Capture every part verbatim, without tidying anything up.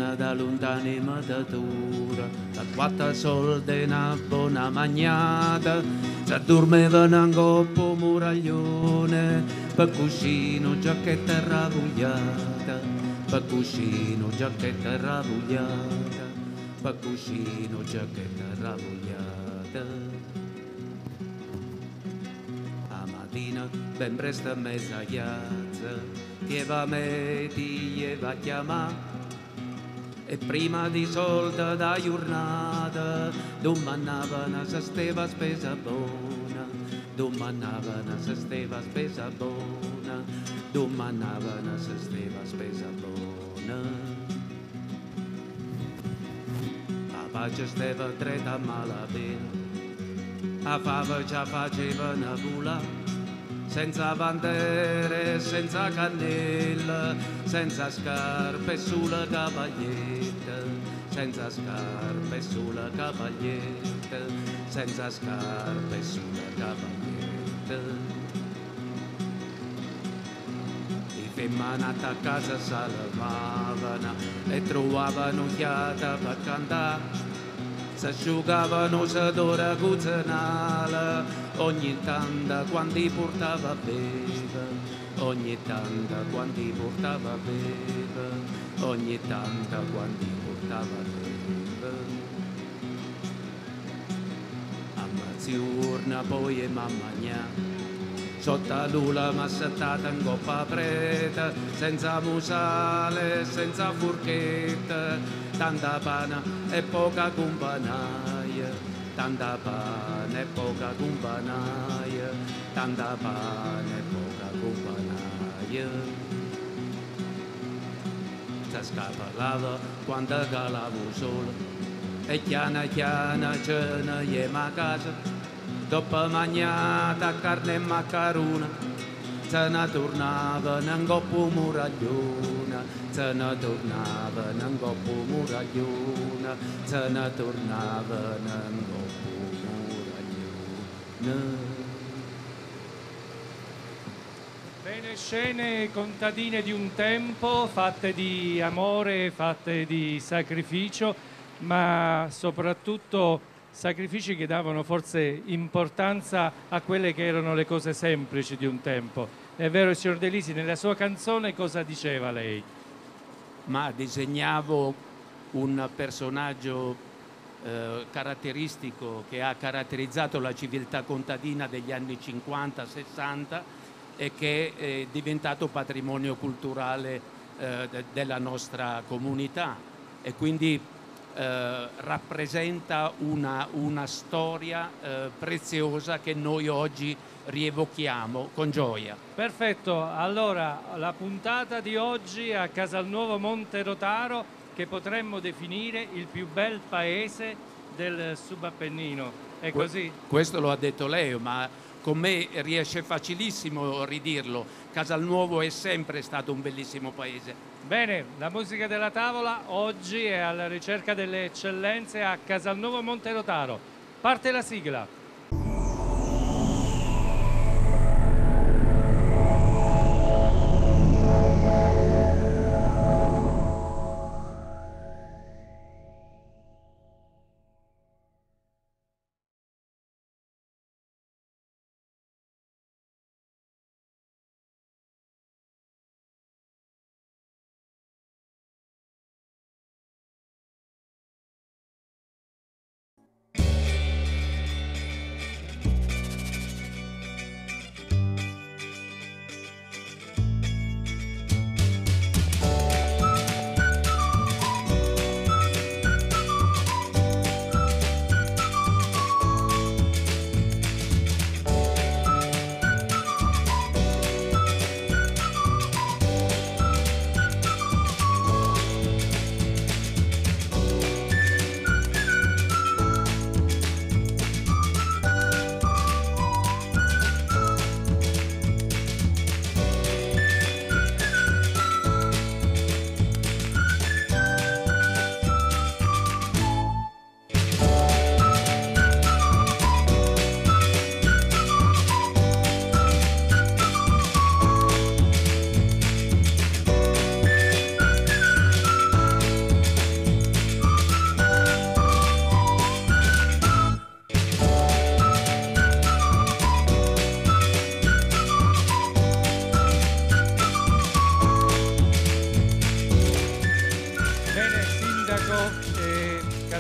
viene da lontani matatura, da quattro soldi una buona magnata, si addormevano in coppo muraglione, per cuscino giacchetta ravogliata, per cuscino giacchetta ravogliata, per cuscino giacchetta ravogliata. A mattina ben presto a mezza chiazza, chieva me ti va a chiamare, e prima di soldi da giornata domandavano se steva spesa buona, domandavano se steva spesa buona, domandavano se steva spesa buona. La pace stava treta a malapena, a fava già faceva una vula, senza bandiere, senza cannella, senza scarpe sulla cavaglietta, senza scarpe sulla cavaglietta, senza scarpe sulla cavaglietta. I femminati a casa salvavano e trovavano chiata per cantare, si asciugavano s'adora cucinale, ogni tanto quando li portava a bere, ogni tanto quando li portava a bere, ogni tanto quando li portava a bere. A mezzogiorno poi e mamma mia, sotto la luna m'assettata in coppa preta, senza musale, senza forchetta, tanta pane e poca compagnia, tanta pane e poca compagnia, tanta pane e poca compagnia. Si scappava quando calavo solo, e chiana chiana ce ne iamo a casa, dopo mangiata carne e maccarona, se ne tornava in coppo muragliona, se ne tornava in coppo muragliona, se ne tornava in coppo muragliona. Bene, scene contadine di un tempo, fatte di amore, fatte di sacrificio, ma soprattutto sacrifici che davano forse importanza a quelle che erano le cose semplici di un tempo. È vero, il signor De Lisi, nella sua canzone cosa diceva lei? Ma disegnavo un personaggio eh, caratteristico che ha caratterizzato la civiltà contadina degli anni cinquanta sessanta e che è diventato patrimonio culturale eh, de- della nostra comunità, e quindi eh, rappresenta una, una storia eh, preziosa che noi oggi rievochiamo con gioia. Perfetto, allora la puntata di oggi a Casalnuovo Monterotaro, che potremmo definire il più bel paese del Subappennino, è Que- così? Questo lo ha detto lei, ma con me riesce facilissimo a ridirlo. Casalnuovo è sempre stato un bellissimo paese. Bene, la musica della tavola oggi è alla ricerca delle eccellenze a Casalnuovo Monterotaro. Parte la sigla.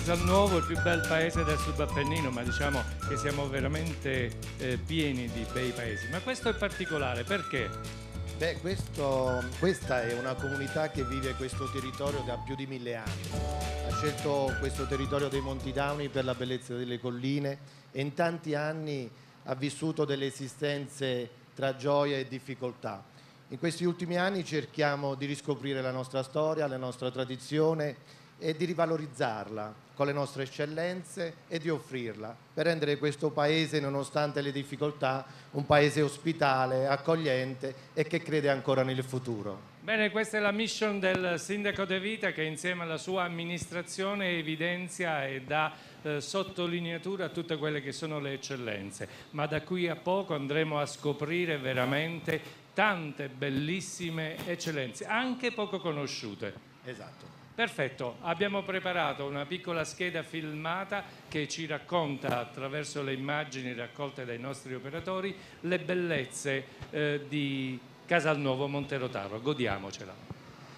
Casalnuovo, il più bel paese del subappennino, ma diciamo che siamo veramente eh, pieni di bei paesi. Ma questo è particolare, perché? Beh, questo, questa è una comunità che vive questo territorio da più di mille anni. Ha scelto questo territorio dei Monti Dauni per la bellezza delle colline e in tanti anni ha vissuto delle esistenze tra gioia e difficoltà. In questi ultimi anni cerchiamo di riscoprire la nostra storia, la nostra tradizione e di rivalorizzarla con le nostre eccellenze e di offrirla per rendere questo paese, nonostante le difficoltà, un paese ospitale, accogliente e che crede ancora nel futuro. Bene, questa è la mission del Sindaco De Vita, che insieme alla sua amministrazione evidenzia e dà eh, sottolineatura a tutte quelle che sono le eccellenze. Ma da qui a poco andremo a scoprire veramente tante bellissime eccellenze, anche poco conosciute. Esatto. Perfetto, abbiamo preparato una piccola scheda filmata che ci racconta, attraverso le immagini raccolte dai nostri operatori, le bellezze eh, di Casalnuovo Monterotaro. Godiamocela.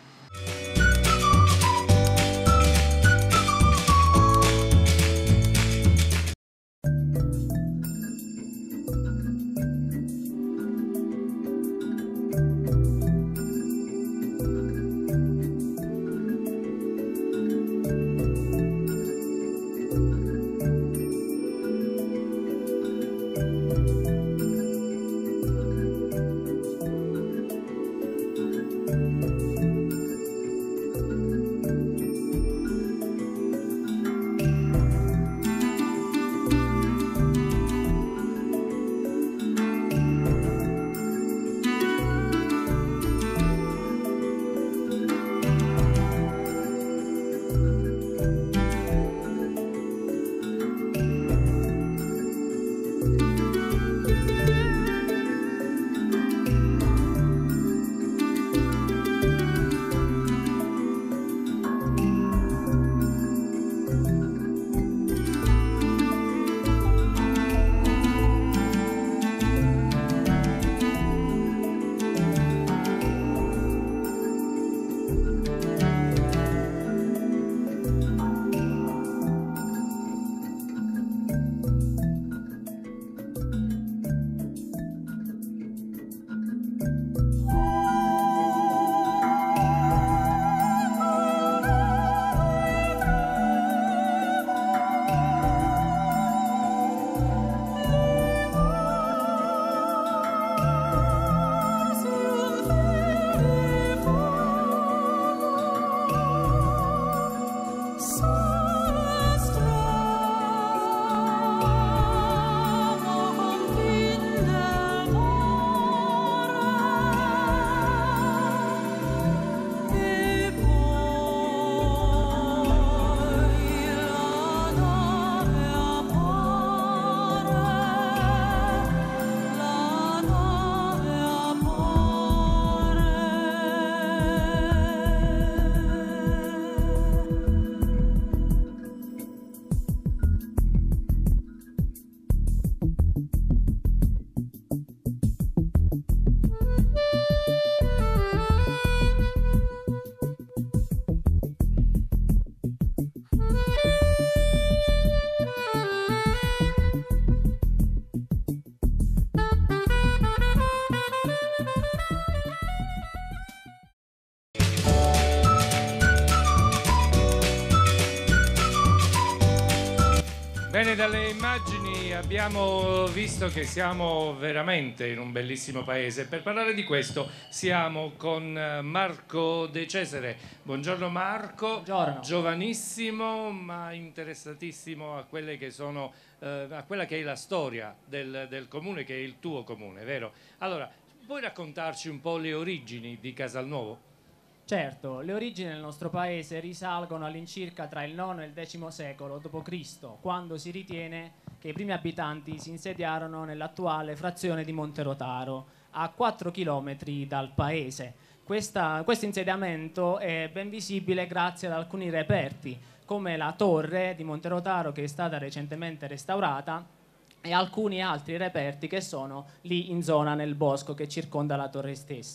Bene, dalle immagini abbiamo visto che siamo veramente in un bellissimo paese. Per parlare di questo siamo con Marco De Cesare. Buongiorno Marco. Buongiorno. Giovanissimo ma interessatissimo a quelle che sono eh, a quella che è la storia del, del comune, che è il tuo comune, vero? Allora, puoi raccontarci un po' le origini di Casalnuovo? Certo, le origini del nostro paese risalgono all'incirca tra il nono e il decimo secolo dopo Cristo, quando si ritiene che i primi abitanti si insediarono nell'attuale frazione di Monterotaro, a quattro chilometri dal paese. Questa, questo insediamento è ben visibile grazie ad alcuni reperti, come la torre di Monterotaro, che è stata recentemente restaurata, e alcuni altri reperti che sono lì in zona nel bosco che circonda la torre stessa.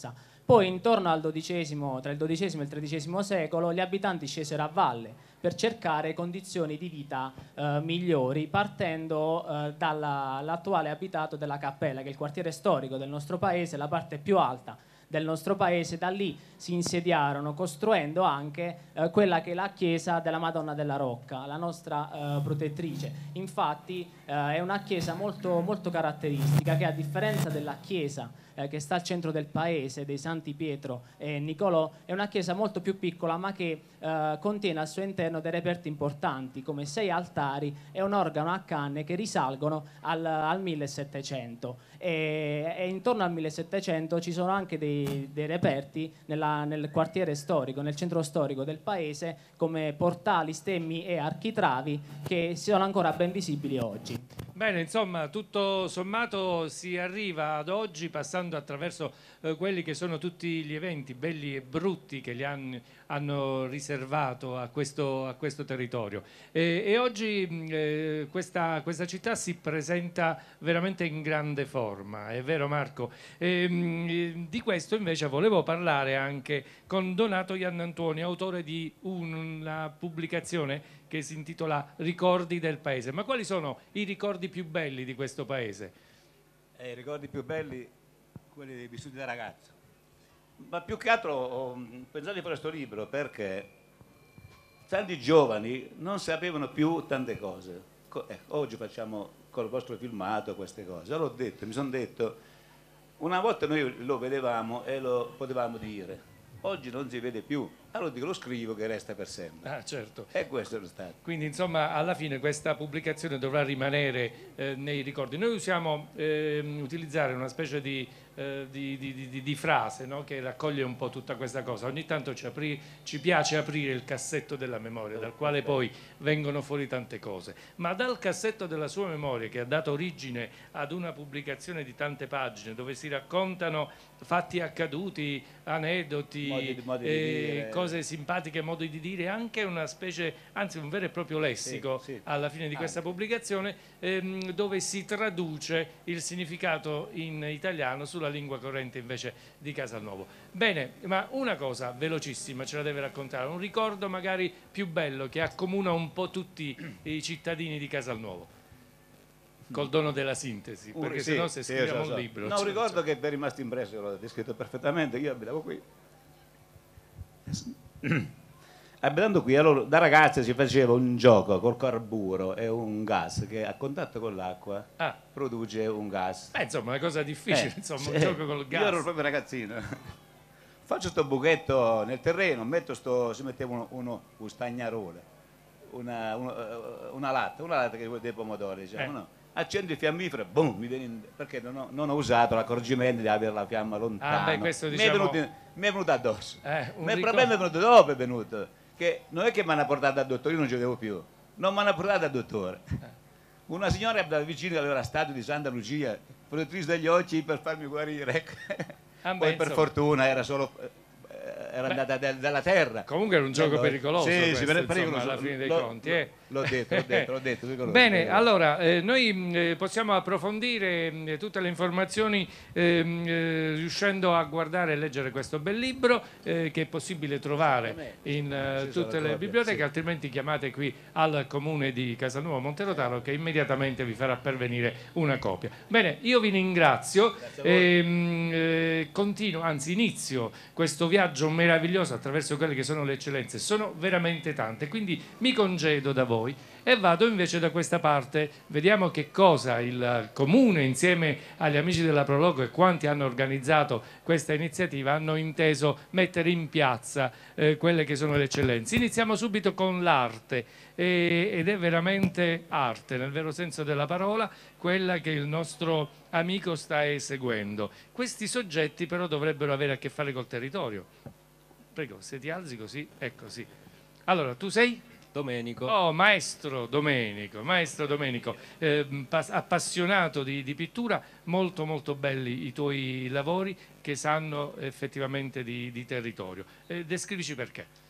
Poi intorno al dodicesimo, tra il dodicesimo e il tredicesimo secolo, gli abitanti scesero a valle per cercare condizioni di vita eh, migliori, partendo eh, dall'attuale abitato della Cappella, che è il quartiere storico del nostro paese, la parte più alta del nostro paese. Da lì si insediarono, costruendo anche eh, quella che è la chiesa della Madonna della Rocca, la nostra eh, protettrice. Infatti eh, è una chiesa molto, molto caratteristica, che a differenza della chiesa eh, che sta al centro del paese, dei Santi Pietro e Nicolò, è una chiesa molto più piccola, ma che eh, contiene al suo interno dei reperti importanti, come sei altari e un organo a canne che risalgono al, al millesettecento. E, e intorno al millesettecento ci sono anche dei, dei reperti nella, nel quartiere storico, nel centro storico del paese, come portali, stemmi e architravi, che sono ancora ben visibili oggi. Bene, insomma, tutto sommato si arriva ad oggi passando attraverso eh, quelli che sono tutti gli eventi belli e brutti che gli anni hanno riservato a questo, a questo territorio. E, e oggi eh, questa, questa città si presenta veramente in grande forma, è vero Marco? E, mh, di questo invece volevo parlare anche con Donato Iannantuoni, autore di una pubblicazione che si intitola Ricordi del Paese. Ma quali sono i ricordi più belli di questo paese? Eh, I ricordi più belli, quelli vissuti da ragazzo. Ma più che altro ho pensato di fare questo libro perché tanti giovani non sapevano più tante cose. Co- eh, oggi facciamo col vostro filmato queste cose. Allora ho detto, mi sono detto, una volta noi lo vedevamo e lo potevamo dire. Oggi non si vede più, allora dico, lo scrivo che resta per sempre. Ah, certo. E questo è stato. Quindi insomma alla fine questa pubblicazione dovrà rimanere eh, nei ricordi. Noi usiamo eh, utilizzare una specie di, eh, di, di, di, di frase, no? Che raccoglie un po' tutta questa cosa. Ogni tanto ci, apri, ci piace aprire il cassetto della memoria, dal quale poi vengono fuori tante cose. Ma dal cassetto della sua memoria, che ha dato origine ad una pubblicazione di tante pagine dove si raccontano fatti accaduti, aneddoti, Modi di- modi di eh, dire. cose simpatiche, modi di dire, anche una specie, anzi un vero e proprio lessico Sì, sì. alla fine di questa pubblicazione, ehm, dove si traduce il significato in italiano sulla lingua corrente invece di Casalnuovo. Bene, ma una cosa velocissima ce la deve raccontare, un ricordo magari più bello che accomuna un po' tutti i cittadini di Casalnuovo. Col dono della sintesi, Un- perché sì, sennò se sì, scriviamo so, so. un libro... No, cioè, un ricordo che mi è rimasto impresso, l'ho descritto perfettamente, io abitavo qui. Abitando qui, allora, da ragazza si faceva un gioco col carburo e un gas che a contatto con l'acqua Ah. produce un gas. Beh, insomma, è una cosa difficile, Eh, insomma, sì. un gioco col gas. Io ero proprio ragazzino. Faccio sto buchetto nel terreno, metto sto, si metteva uno, uno un stagnarone, una, uno, eh, una latta, una latta che vuol dei pomodori, diciamo, Eh. no? Accendo il fiammifero, boom, mi viene in- perché non ho, non ho usato l'accorgimento di avere la fiamma lontana. Ah, beh, questo, mi, è diciamo- venuto, mi è venuto addosso. Eh, un Ma il ricor- problema è venuto dopo, è venuto, che non è che mi hanno portato al dottore, io non ci vedevo più, non mi hanno portato al dottore. Una signora che abitava vicino, che aveva la statua di Santa Lucia, protettrice degli occhi per farmi guarire. ecco. Ah, beh, Poi per insomma. fortuna era solo eh, era Beh. andata da- dalla terra. Comunque era un gioco Allora, pericoloso, sì, questo, sì, per- insomma, pericoloso. alla fine dei L'ho- conti. eh. L'ho detto, l'ho detto, l'ho detto. pericoloso, Bene, pericoloso. allora eh, noi mh, eh, possiamo approfondire mh, tutte le informazioni ehm, eh, riuscendo a guardare e leggere questo bel libro eh, che è possibile trovare in eh, Ci sono tutte le copie, biblioteche, sì. altrimenti chiamate qui al comune di Casalnuovo Monterotaro che immediatamente vi farà pervenire una copia. Bene, io vi ringrazio e mh, eh, continuo, anzi inizio questo viaggio meraviglioso attraverso quelle che sono le eccellenze, sono veramente tante, quindi mi congedo da voi e vado invece da questa parte, vediamo che cosa il comune insieme agli amici della Prologo e quanti hanno organizzato questa iniziativa hanno inteso mettere in piazza eh, quelle che sono le eccellenze. Iniziamo subito con l'arte e- ed è veramente arte nel vero senso della parola quella che il nostro amico sta eseguendo. Questi soggetti però dovrebbero avere a che fare col territorio. Prego, se ti alzi così, ecco sì. Allora, tu sei? Domenico. Oh, maestro Domenico, maestro Domenico, eh, pas- appassionato di, di pittura, molto molto belli i tuoi lavori che sanno effettivamente di, di territorio. Eh, descrivici perché.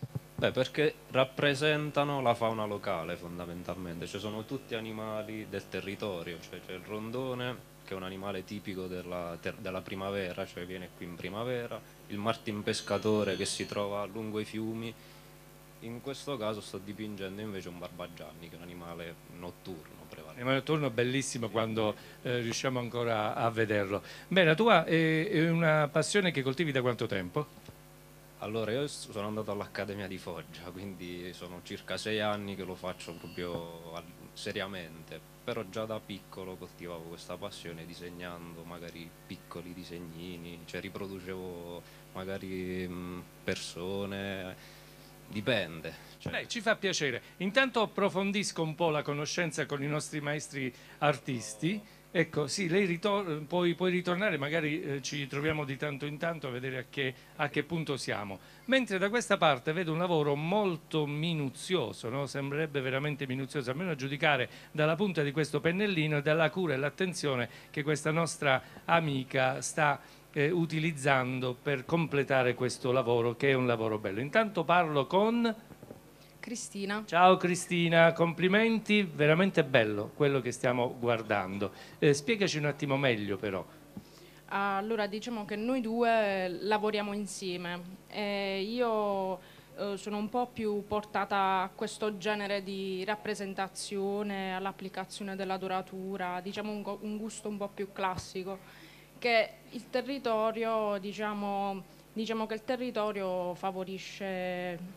Beh, perché rappresentano la fauna locale fondamentalmente, cioè sono tutti animali del territorio, cioè c'è il rondone che è un animale tipico della, della primavera, cioè viene qui in primavera, il martin pescatore che si trova lungo i fiumi. In questo caso sto dipingendo invece un barbagianni, che è un animale notturno prevalentemente. Animale notturno bellissimo quando eh, riusciamo ancora a vederlo. Beh, la tua è, è una passione che coltivi da quanto tempo? Allora, io sono andato all'Accademia di Foggia, quindi sono circa sei anni che lo faccio proprio seriamente, però già da piccolo coltivavo questa passione disegnando magari piccoli disegnini, cioè riproducevo magari mh, persone, dipende. Cioè. Beh, ci fa piacere. Intanto approfondisco un po' la conoscenza con i nostri maestri artisti. Ecco, sì, lei ritor- puoi, puoi ritornare, magari eh, ci troviamo di tanto in tanto a vedere a che, a che punto siamo. Mentre da questa parte vedo un lavoro molto minuzioso, no? Sembrerebbe veramente minuzioso, almeno a giudicare dalla punta di questo pennellino e dalla cura e l'attenzione che questa nostra amica sta eh, utilizzando per completare questo lavoro, che è un lavoro bello. Intanto parlo con... Cristina. Ciao Cristina, complimenti, veramente bello quello che stiamo guardando. Eh, spiegaci un attimo meglio però. Allora, diciamo che noi due lavoriamo insieme. E io eh, sono un po' più portata a questo genere di rappresentazione, all'applicazione della doratura, diciamo un, un gusto un po' più classico, che il territorio, diciamo, diciamo che il territorio favorisce...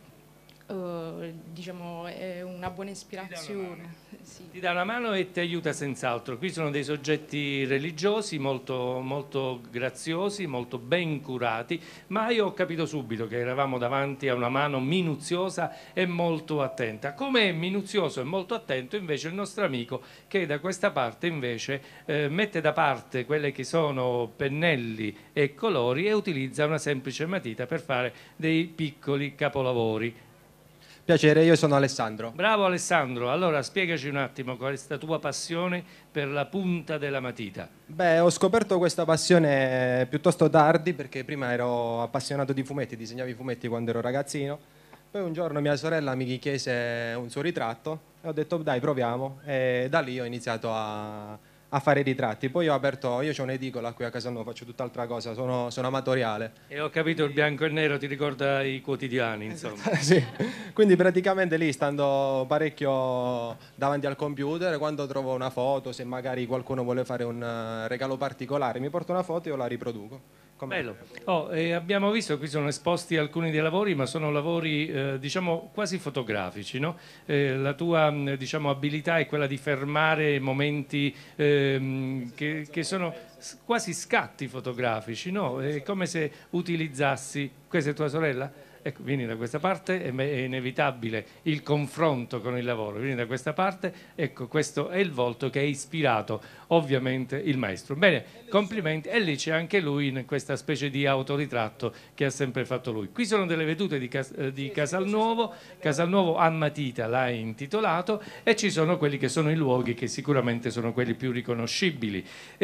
Uh, diciamo è una buona ispirazione. Sì. Ti dà una mano e ti aiuta senz'altro. Qui sono dei soggetti religiosi molto, molto graziosi, molto ben curati, ma io ho capito subito che eravamo davanti a una mano minuziosa e molto attenta. Come è minuzioso e molto attento invece il nostro amico, che da questa parte invece eh, mette da parte quelle che sono pennelli e colori e utilizza una semplice matita per fare dei piccoli capolavori. Piacere, io sono Alessandro. Bravo Alessandro, allora spiegaci un attimo qual è questa tua passione per la punta della matita. Beh, ho scoperto questa passione piuttosto tardi perché prima ero appassionato di fumetti, disegnavo i fumetti quando ero ragazzino. Poi un giorno mia sorella mi chiese un suo ritratto e ho detto dai proviamo e da lì ho iniziato a, a fare i ritratti. Poi ho aperto, io ho un'edicola qui a casa mia, faccio tutt'altra cosa, sono, sono amatoriale. E ho capito, il bianco e nero ti ricorda i quotidiani, insomma. Sì, quindi praticamente lì stando parecchio davanti al computer, quando trovo una foto, se magari qualcuno vuole fare un uh, regalo particolare, mi porto una foto e io la riproduco. Come... Bello. Oh, eh, abbiamo visto, qui sono esposti alcuni dei lavori, ma sono lavori eh, diciamo quasi fotografici, no? Eh, la tua diciamo, abilità è quella di fermare momenti ehm, che, che sono quasi scatti fotografici, no? È come se utilizzassi... Questa è tua sorella? Ecco, vieni da questa parte, è inevitabile il confronto con il lavoro, vieni da questa parte, ecco, questo è il volto che ha ispirato ovviamente il maestro. Bene, complimenti, e lì c'è anche lui in questa specie di autoritratto che ha sempre fatto lui. Qui sono delle vedute di, Cas di Casalnuovo, Casalnuovo a matita l'ha intitolato, e ci sono quelli che sono i luoghi che sicuramente sono quelli più riconoscibili.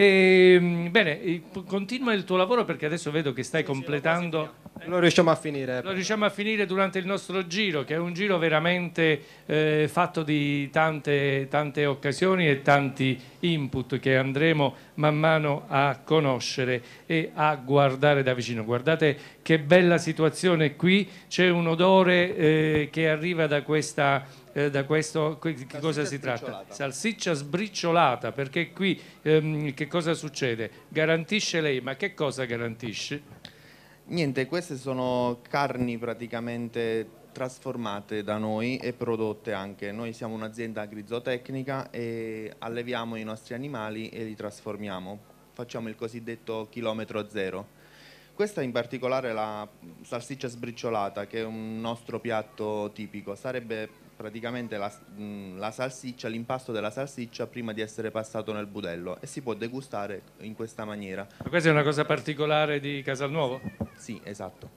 E, bene, continua il tuo lavoro perché adesso vedo che stai completando... Lo riusciamo a finire. Lo riusciamo a finire durante il nostro giro, che è un giro veramente eh, fatto di tante, tante occasioni e tanti input che andremo man mano a conoscere e a guardare da vicino. Guardate che bella situazione qui, c'è un odore eh, che arriva da questa... Eh, da questo, che cosa si tratta? Salsiccia sbriciolata, perché qui ehm, che cosa succede? Garantisce lei, ma che cosa garantisce? Niente, queste sono carni praticamente trasformate da noi e prodotte anche. Noi siamo un'azienda agrizotecnica e alleviamo i nostri animali e li trasformiamo. Facciamo il cosiddetto chilometro zero. Questa in particolare è la salsiccia sbriciolata, che è un nostro piatto tipico. Sarebbe praticamente la, la salsiccia, l'impasto della salsiccia prima di essere passato nel budello, e si può degustare in questa maniera. Ma questa è una cosa particolare di Casalnuovo? Sì, esatto.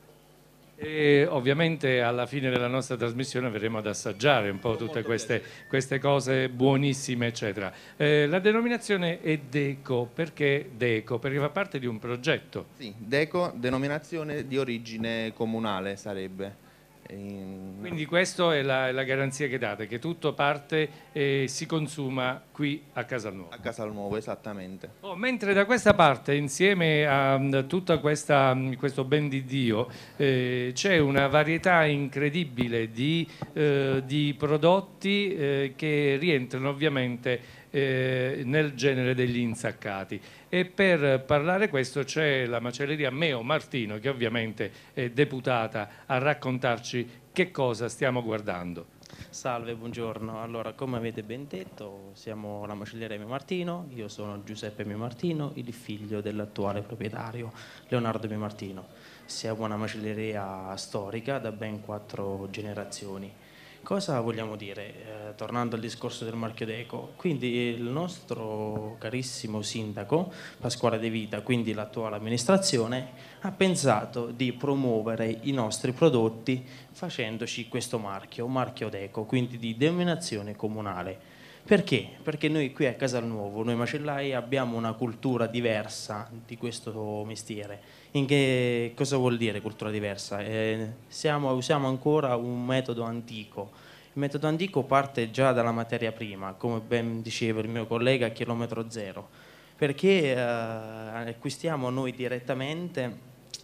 E ovviamente alla fine della nostra trasmissione verremo ad assaggiare un po' tutte queste, queste cose buonissime, eccetera. Eh, la denominazione è Deco, perché Deco? Perché fa parte di un progetto. Sì, Deco, denominazione di origine comunale sarebbe. In... Quindi questa è la, è la garanzia che date, che tutto parte e si consuma qui a Casalnuovo. A Casalnuovo, esattamente. Oh, mentre da questa parte, insieme a tutto questo ben di Dio, eh, c'è una varietà incredibile di, eh, di prodotti eh, che rientrano ovviamente eh, nel genere degli insaccati. E per parlare questo c'è la macelleria Meo Martino, che ovviamente è deputata a raccontarci che cosa stiamo guardando. Salve, buongiorno. Allora, come avete ben detto, siamo la macelleria Mio Martino. Io sono Giuseppe Mio Martino, il figlio dell'attuale proprietario Leonardo Mio Martino. Siamo una macelleria storica da ben quattro generazioni. Cosa vogliamo dire? Eh, tornando al discorso del marchio Deco, quindi il nostro carissimo sindaco Pasquale De Vita, quindi l'attuale amministrazione, ha pensato di promuovere i nostri prodotti facendoci questo marchio, marchio Deco, quindi di denominazione comunale. Perché? Perché noi qui a Casalnuovo, noi macellai, abbiamo una cultura diversa di questo mestiere. In che cosa vuol dire cultura diversa? Eh, siamo, usiamo ancora un metodo antico. Il metodo antico parte già dalla materia prima, come ben diceva il mio collega, a chilometro zero, perché eh, acquistiamo noi direttamente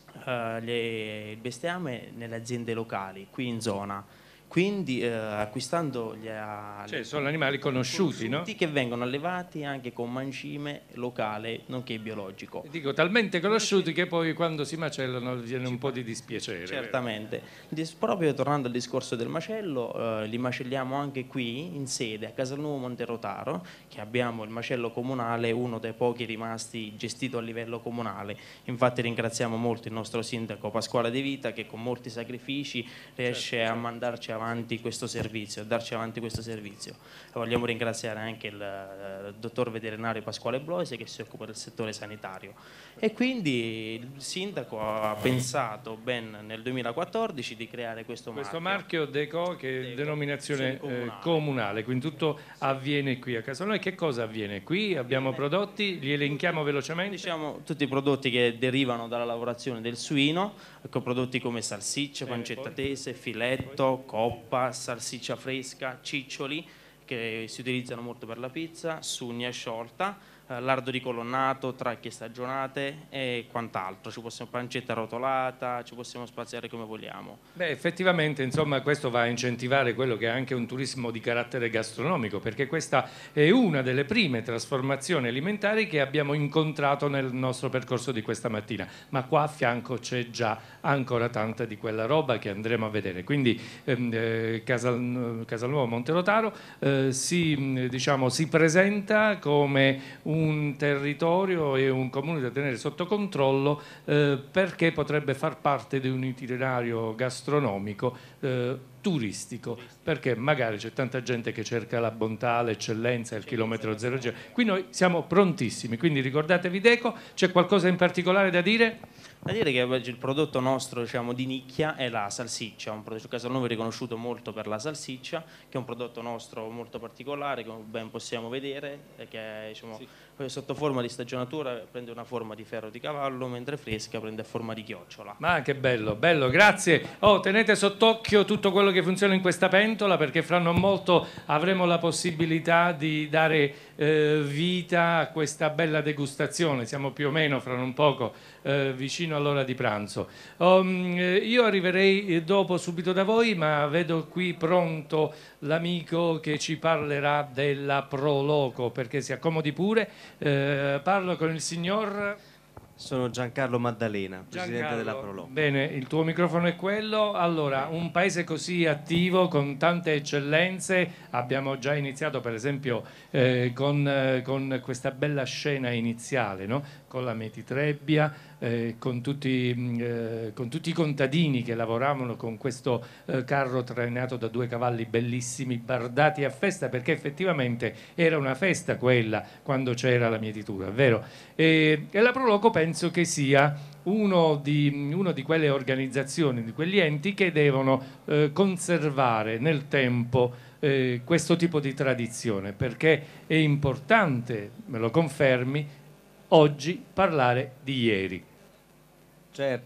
eh, le, il bestiame nelle aziende locali, qui in zona. Quindi eh, acquistando gli cioè, sono animali conosciuti, no? Che vengono allevati anche con mangime locale, nonché biologico. Dico, talmente conosciuti che poi quando si macellano viene un po' di dispiacere. Certamente. Dis- proprio tornando al discorso del macello, eh, li macelliamo anche qui in sede a Casalnuovo Monterotaro, che abbiamo il macello comunale, uno dei pochi rimasti gestito a livello comunale. Infatti ringraziamo molto il nostro sindaco Pasquale De Vita, che con molti sacrifici riesce certo, a mandarci avanti questo servizio, a darci avanti questo servizio. Vogliamo ringraziare anche il, il dottor veterinario Pasquale Bloise, che si occupa del settore sanitario. E quindi il sindaco ha pensato ben nel duemilaquattordici di creare questo marchio. Questo marchio Deco, che è Deco, denominazione comunale. Eh, comunale, quindi tutto avviene qui a casa noi. Che cosa avviene qui? Abbiamo prodotti, li elenchiamo velocemente. Diciamo tutti i prodotti che derivano dalla lavorazione del suino, ecco, prodotti come salsiccia, pancetta tese, filetto, coppa, salsiccia fresca, ciccioli, che si utilizzano molto per la pizza, sugna sciolta, eh, lardo di colonnato, tracchie stagionate e quant'altro. Ci possiamo pancetta rotolata, ci possiamo spaziare come vogliamo. Beh, effettivamente, insomma, questo va a incentivare quello che è anche un turismo di carattere gastronomico, perché questa è una delle prime trasformazioni alimentari che abbiamo incontrato nel nostro percorso di questa mattina, ma qua a fianco c'è già ancora tanta di quella roba che andremo a vedere. Quindi ehm, eh, Casal, Casalnuovo Monterotaro eh, si, diciamo, si presenta come un territorio e un comune da tenere sotto controllo eh, perché potrebbe far parte di un itinerario gastronomico eh, turistico, perché magari c'è tanta gente che cerca la bontà, l'eccellenza, il chilometro zero. Qui noi siamo prontissimi, quindi ricordatevi Deco. C'è qualcosa in particolare da dire? Da dire che il prodotto nostro, diciamo, di nicchia è la salsiccia, un prodotto Casalnuovo riconosciuto molto per la salsiccia, che è un prodotto nostro molto particolare, come ben possiamo vedere, che è, diciamo, sì, sotto forma di stagionatura prende una forma di ferro di cavallo, mentre fresca prende forma di chiocciola. Ma che bello, bello, grazie. Oh, tenete sott'occhio tutto quello che funziona in questa pentola, perché fra non molto avremo la possibilità di dare eh, vita a questa bella degustazione. Siamo più o meno fra non poco eh, vicino all'ora di pranzo. Um, io arriverei dopo subito da voi, ma vedo qui pronto l'amico che ci parlerà della Proloco, perché si accomodi pure. Eh, parlo con il signor... Sono Giancarlo Maddalena, presidente Giancarlo, della Proloco. Bene, il tuo microfono è quello. Allora, un paese così attivo, con tante eccellenze, abbiamo già iniziato per esempio eh, con, eh, con questa bella scena iniziale, no? Con la Metitrebbia, eh, con, tutti, eh, con tutti i contadini che lavoravano con questo eh, carro trainato da due cavalli bellissimi, bardati a festa, perché effettivamente era una festa quella quando c'era la mietitura, vero? E, e la Proloco penso che sia uno di, uno di quelle organizzazioni, di quegli enti che devono eh, conservare nel tempo eh, questo tipo di tradizione, perché è importante, me lo confermi, oggi parlare di ieri. Certo,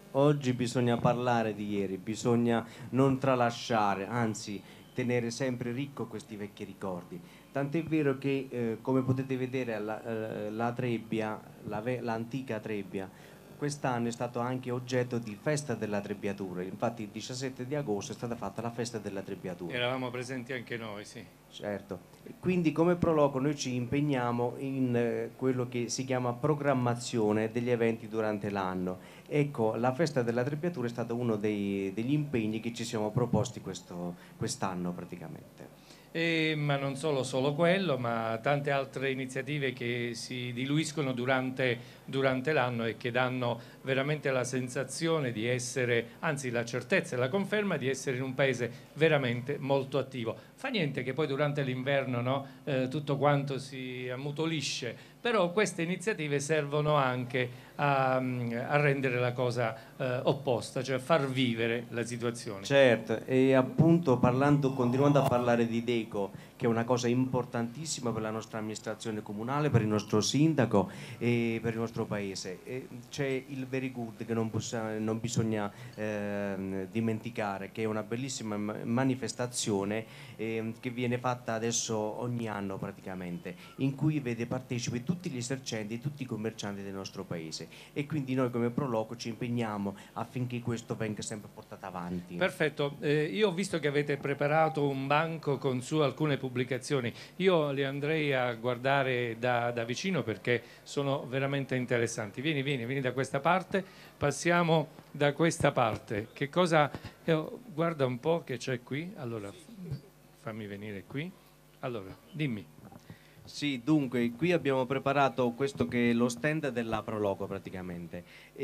oggi bisogna parlare di ieri, bisogna non tralasciare, anzi tenere sempre ricco questi vecchi ricordi. Tant'è vero che, eh, come potete vedere, la, eh, la Trebbia, la ve- l'antica Trebbia, quest'anno è stato anche oggetto di festa della Trebbiatura. Infatti il diciassette di agosto è stata fatta la festa della Trebbiatura. Eravamo presenti anche noi, sì. Certo. Quindi come Proloco noi ci impegniamo in eh, quello che si chiama programmazione degli eventi durante l'anno. Ecco, la festa della Trebbiatura è stato uno dei, degli impegni che ci siamo proposti questo, quest'anno praticamente. E, ma non solo, solo quello, ma tante altre iniziative che si diluiscono durante, durante l'anno e che danno veramente la sensazione di essere, anzi la certezza e la conferma di essere in un paese veramente molto attivo. Fa niente che poi durante l'inverno, no, eh, tutto quanto si ammutolisce, però queste iniziative servono anche a, a rendere la cosa eh, opposta, cioè a far vivere la situazione. Certo, e appunto parlando, continuando a parlare di Deco, che è una cosa importantissima per la nostra amministrazione comunale, per il nostro sindaco e per il nostro paese. E c'è il Very Good che non, possa, non bisogna eh, dimenticare, che è una bellissima manifestazione eh, che viene fatta adesso ogni anno praticamente, in cui vede partecipi tutti gli esercenti e tutti i commercianti del nostro paese, e quindi noi come Proloco ci impegniamo affinché questo venga sempre portato avanti. Perfetto, eh, io ho visto che avete preparato un banco con su alcune pubblicazioni, io le andrei a guardare da, da vicino perché sono veramente interessanti. Vieni, vieni, vieni da questa parte, passiamo da questa parte. Che cosa, eh, guarda un po' che c'è qui, allora fammi venire qui, allora dimmi. Sì, dunque, qui abbiamo preparato questo che è lo stand della Proloco praticamente,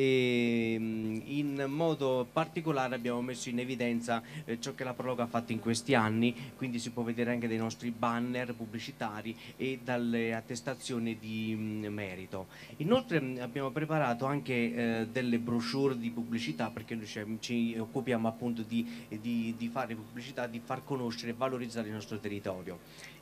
e in modo particolare abbiamo messo in evidenza eh, ciò che la Proloco ha fatto in questi anni, quindi si può vedere anche dai nostri banner pubblicitari e dalle attestazioni di mh, merito. Inoltre mh, abbiamo preparato anche eh, delle brochure di pubblicità, perché noi ci, ci occupiamo appunto di, di, di fare pubblicità, di far conoscere e valorizzare il nostro territorio.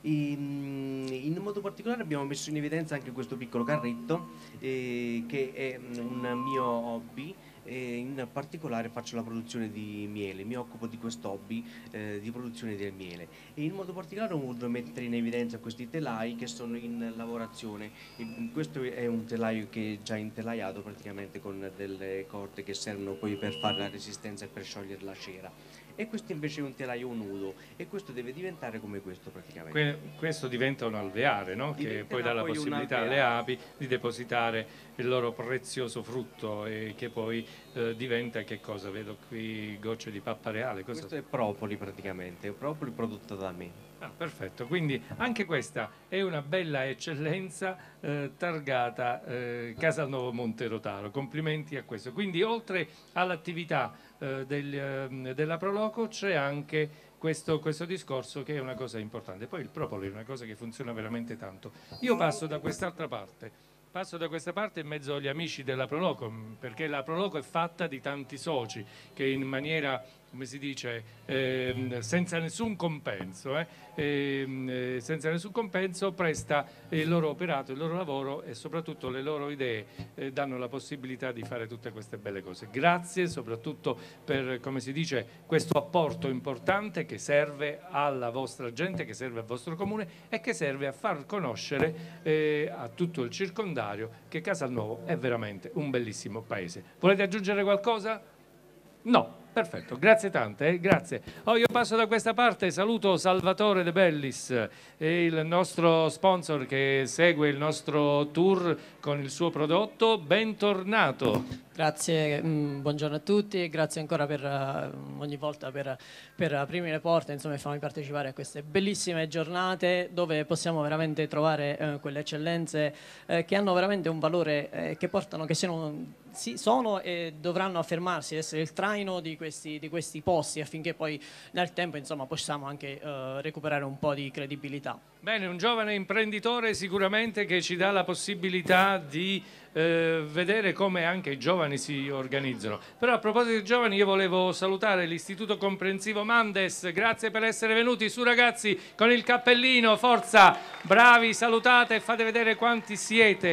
In, in modo particolare abbiamo messo in evidenza anche questo piccolo carretto eh, che è un mio hobby, e in particolare faccio la produzione di miele, mi occupo di questo hobby eh, di produzione del miele, e in modo particolare ho voluto mettere in evidenza questi telai che sono in lavorazione. E questo è un telaio che è già intelaiato praticamente con delle corde che servono poi per fare la resistenza e per sciogliere la cera, e questo invece è un telaio nudo, e questo deve diventare come questo praticamente. Que questo diventa un alveare, no? Che poi dà la poi possibilità alle api di depositare il loro prezioso frutto, e che poi eh, diventa che cosa? Vedo qui gocce di pappa reale. Cosa? Questo è propoli praticamente, è propoli prodotto da me. Ah, perfetto, quindi anche questa è una bella eccellenza eh, targata eh, Casalnuovo Monterotaro. Complimenti a questo. Quindi oltre all'attività eh, del, eh, della Proloco c'è anche questo, questo discorso che è una cosa importante. Poi il propolo è una cosa che funziona veramente tanto. Io passo da quest'altra parte. Passo da questa parte in mezzo agli amici della Proloco, perché la Proloco è fatta di tanti soci che in maniera, come si dice, eh, senza nessun compenso, eh, eh, senza nessun compenso presta il loro operato, il loro lavoro e soprattutto le loro idee eh, danno la possibilità di fare tutte queste belle cose. Grazie soprattutto per, come si dice, questo apporto importante che serve alla vostra gente, che serve al vostro comune e che serve a far conoscere eh, a tutto il circondario che Casalnuovo è veramente un bellissimo paese. Volete aggiungere qualcosa? No. Perfetto, grazie tante, eh? Grazie. Oh, io passo da questa parte, saluto Salvatore De Bellis, eh, il nostro sponsor che segue il nostro tour con il suo prodotto. Bentornato. Grazie, mh, buongiorno a tutti e grazie ancora per uh, ogni volta per, per aprirmi le porte, insomma, e farmi partecipare a queste bellissime giornate dove possiamo veramente trovare uh, quelle eccellenze uh, che hanno veramente un valore, uh, che portano, che siano, sì, sono e dovranno affermarsi, essere il traino di questi, di questi posti, affinché poi nel tempo, insomma, possiamo anche uh, recuperare un po' di credibilità. Bene, un giovane imprenditore sicuramente che ci dà la possibilità di eh, vedere come anche i giovani si organizzano. Però a proposito di giovani io volevo salutare l'Istituto Comprensivo Mandes, grazie per essere venuti. Su ragazzi, con il cappellino, forza, bravi, salutate e fate vedere quanti siete.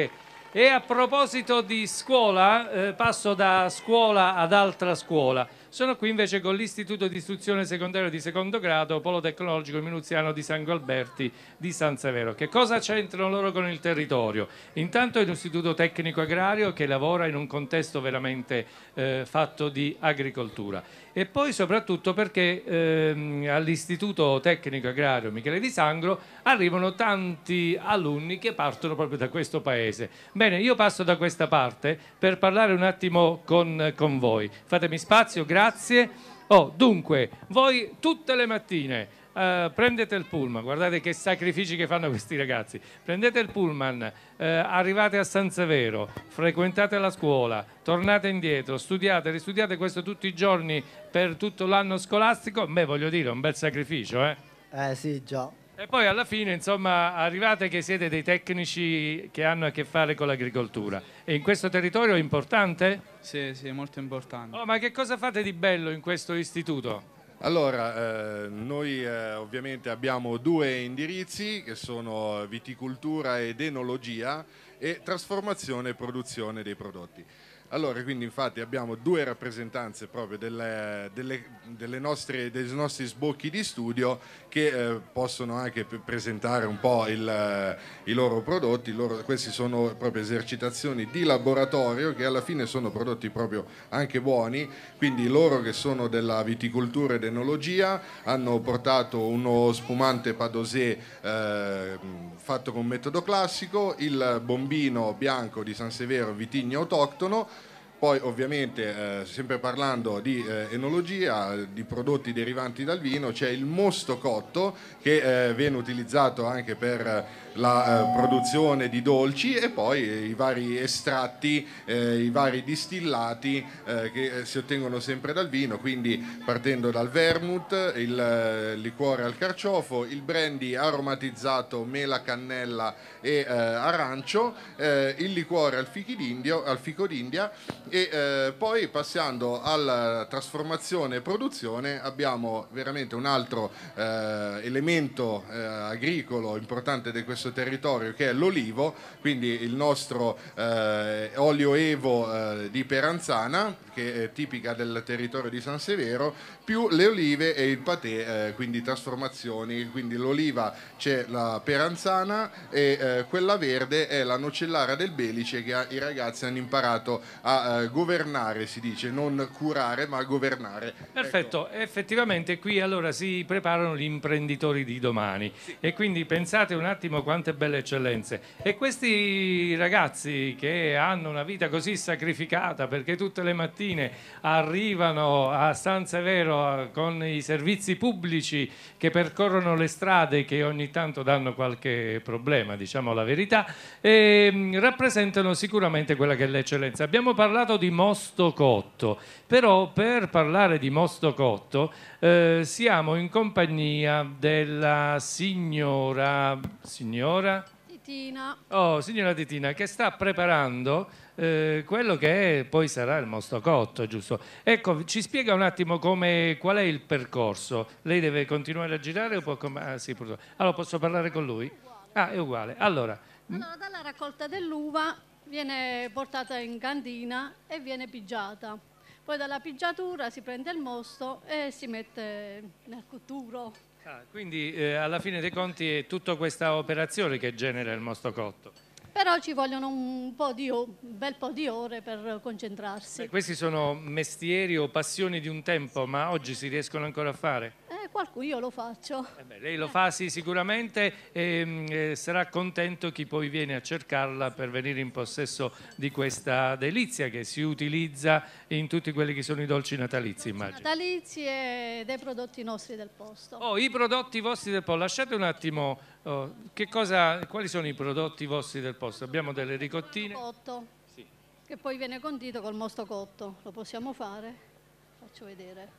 E a proposito di scuola, eh, passo da scuola ad altra scuola. Sono qui invece con l'Istituto di Istruzione Secondaria di Secondo Grado, Polo Tecnologico Minuziano di San Gualberti di San Severo. Che cosa c'entrano loro con il territorio? Intanto è un istituto tecnico agrario che lavora in un contesto veramente eh, fatto di agricoltura. E poi soprattutto perché ehm, all'Istituto Tecnico Agrario Michele di Sangro arrivano tanti alunni che partono proprio da questo paese. Bene, io passo da questa parte per parlare un attimo con, con voi. Fatemi spazio, grazie. Oh, dunque, voi tutte le mattine Uh, prendete il pullman, guardate che sacrifici che fanno questi ragazzi, prendete il pullman, uh, arrivate a San Severo, frequentate la scuola, tornate indietro, studiate, ristudiate questo tutti i giorni per tutto l'anno scolastico. Beh, voglio dire, è un bel sacrificio, eh? Eh sì, già. E poi alla fine, insomma, arrivate che siete dei tecnici che hanno a che fare con l'agricoltura. E in questo territorio è importante? Sì, sì, è molto importante. Oh, ma che cosa fate di bello in questo istituto? Allora, eh, noi eh, ovviamente abbiamo due indirizzi che sono viticoltura ed enologia e trasformazione e produzione dei prodotti. Allora, quindi infatti abbiamo due rappresentanze proprio delle, delle, delle nostre, dei nostri sbocchi di studio che eh, possono anche presentare un po' il, eh, i loro prodotti. Loro, questi sono proprio esercitazioni di laboratorio che alla fine sono prodotti proprio anche buoni, quindi loro che sono della viticoltura ed enologia hanno portato uno spumante Padosé eh, fatto con metodo classico, il bombino bianco di San Severo vitigno autoctono. Poi ovviamente, eh, sempre parlando di eh, enologia, di prodotti derivanti dal vino, c'è il mosto cotto che eh, viene utilizzato anche per la eh, produzione di dolci e poi eh, i vari estratti, eh, i vari distillati eh, che si ottengono sempre dal vino, quindi partendo dal vermouth, il eh, liquore al carciofo, il brandy aromatizzato mela, cannella e eh, arancio, eh, il liquore al, al fico d'India. E eh, poi passando alla trasformazione e produzione abbiamo veramente un altro eh, elemento eh, agricolo importante di questo territorio che è l'olivo, quindi il nostro eh, olio Evo eh, di Peranzana che è tipica del territorio di San Severo, più le olive e il patè, eh, quindi trasformazioni, quindi l'oliva c'è la Peranzana e eh, quella verde è la nocellara del Belice che i ragazzi hanno imparato a eh, governare, si dice, non curare ma governare. Perfetto, ecco. Effettivamente qui allora si preparano gli imprenditori di domani, sì. E quindi pensate un attimo quante belle eccellenze. E questi ragazzi che hanno una vita così sacrificata perché tutte le mattine arrivano a San Severo con i servizi pubblici che percorrono le strade che ogni tanto danno qualche problema, diciamo la verità, e rappresentano sicuramente quella che è l'eccellenza. Abbiamo parlato di mosto cotto, però per parlare di mosto cotto eh, siamo in compagnia della signora signora Titina. Oh, signora Titina, che sta preparando eh, quello che è, poi sarà il mosto cotto, giusto? Ecco, ci spiega un attimo come, qual è il percorso. Lei deve continuare a girare o può... Ah, sì, purtroppo. Allora posso parlare con lui? Ah, è uguale. Allora, allora dalla raccolta dell'uva viene portata in cantina e viene pigiata. Poi dalla pigiatura si prende il mosto e si mette nel cutturo. Ah, quindi eh, alla fine dei conti è tutta questa operazione che genera il mosto cotto. Però ci vogliono un, po di, un bel po' di ore per concentrarsi. Eh, questi sono mestieri o passioni di un tempo, ma oggi si riescono ancora a fare? Eh, qualcuno io lo faccio. Eh beh, lei lo fa sì sicuramente e eh, sarà contento chi poi viene a cercarla per venire in possesso di questa delizia che si utilizza in tutti quelli che sono i dolci natalizi, immagino. Natalizi e dei prodotti nostri del posto. Oh, i prodotti vostri del posto, lasciate un attimo, oh, che cosa, quali sono i prodotti vostri del posto? Abbiamo delle ricottine. Cotto, sì. Che poi viene condito col mosto cotto, lo possiamo fare? Faccio vedere.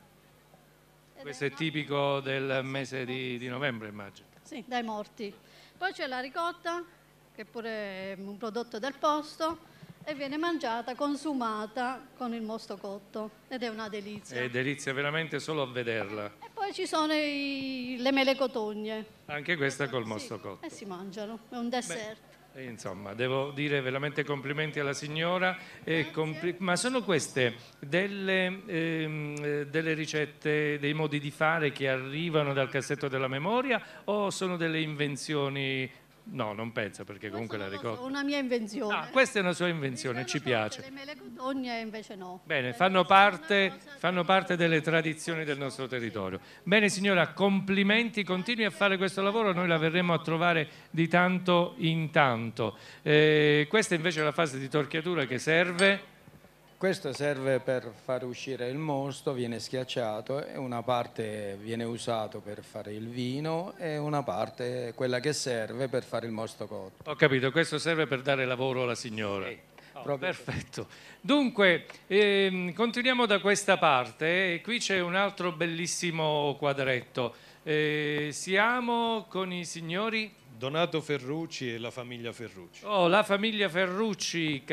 Questo è tipico del mese di, di novembre, immagino. Sì, dai morti. Poi c'è la ricotta, che pure è un prodotto del posto, e viene mangiata, consumata con il mosto cotto, ed è una delizia. È delizia veramente solo a vederla. E poi ci sono i, le mele cotogne. Anche questa col mosto sì, cotto. E si mangiano, è un dessert. Beh, E insomma, devo dire veramente complimenti alla signora, e compli- ma sono queste delle, ehm, delle ricette, dei modi di fare che arrivano dal cassetto della memoria o sono delle invenzioni? No, non penso, perché comunque la ricordo. Una mia invenzione. Ah, questa è una sua invenzione, ci piace. Le mele cotogne invece no. Bene, fanno parte, fanno parte delle tradizioni del nostro territorio. Bene signora, complimenti, continui a fare questo lavoro, noi la verremo a trovare di tanto in tanto. Eh, questa invece è la fase di torchiatura che serve... Questo serve per far uscire il mosto, viene schiacciato e una parte viene usato per fare il vino e una parte è quella che serve per fare il mosto cotto. Ho capito, questo serve per dare lavoro alla signora. Oh, proprio perfetto. Dunque, ehm, continuiamo da questa parte e qui c'è un altro bellissimo quadretto. Eh, siamo con i signori... Donato Ferrucci e la famiglia Ferrucci. Oh, la famiglia Ferrucci,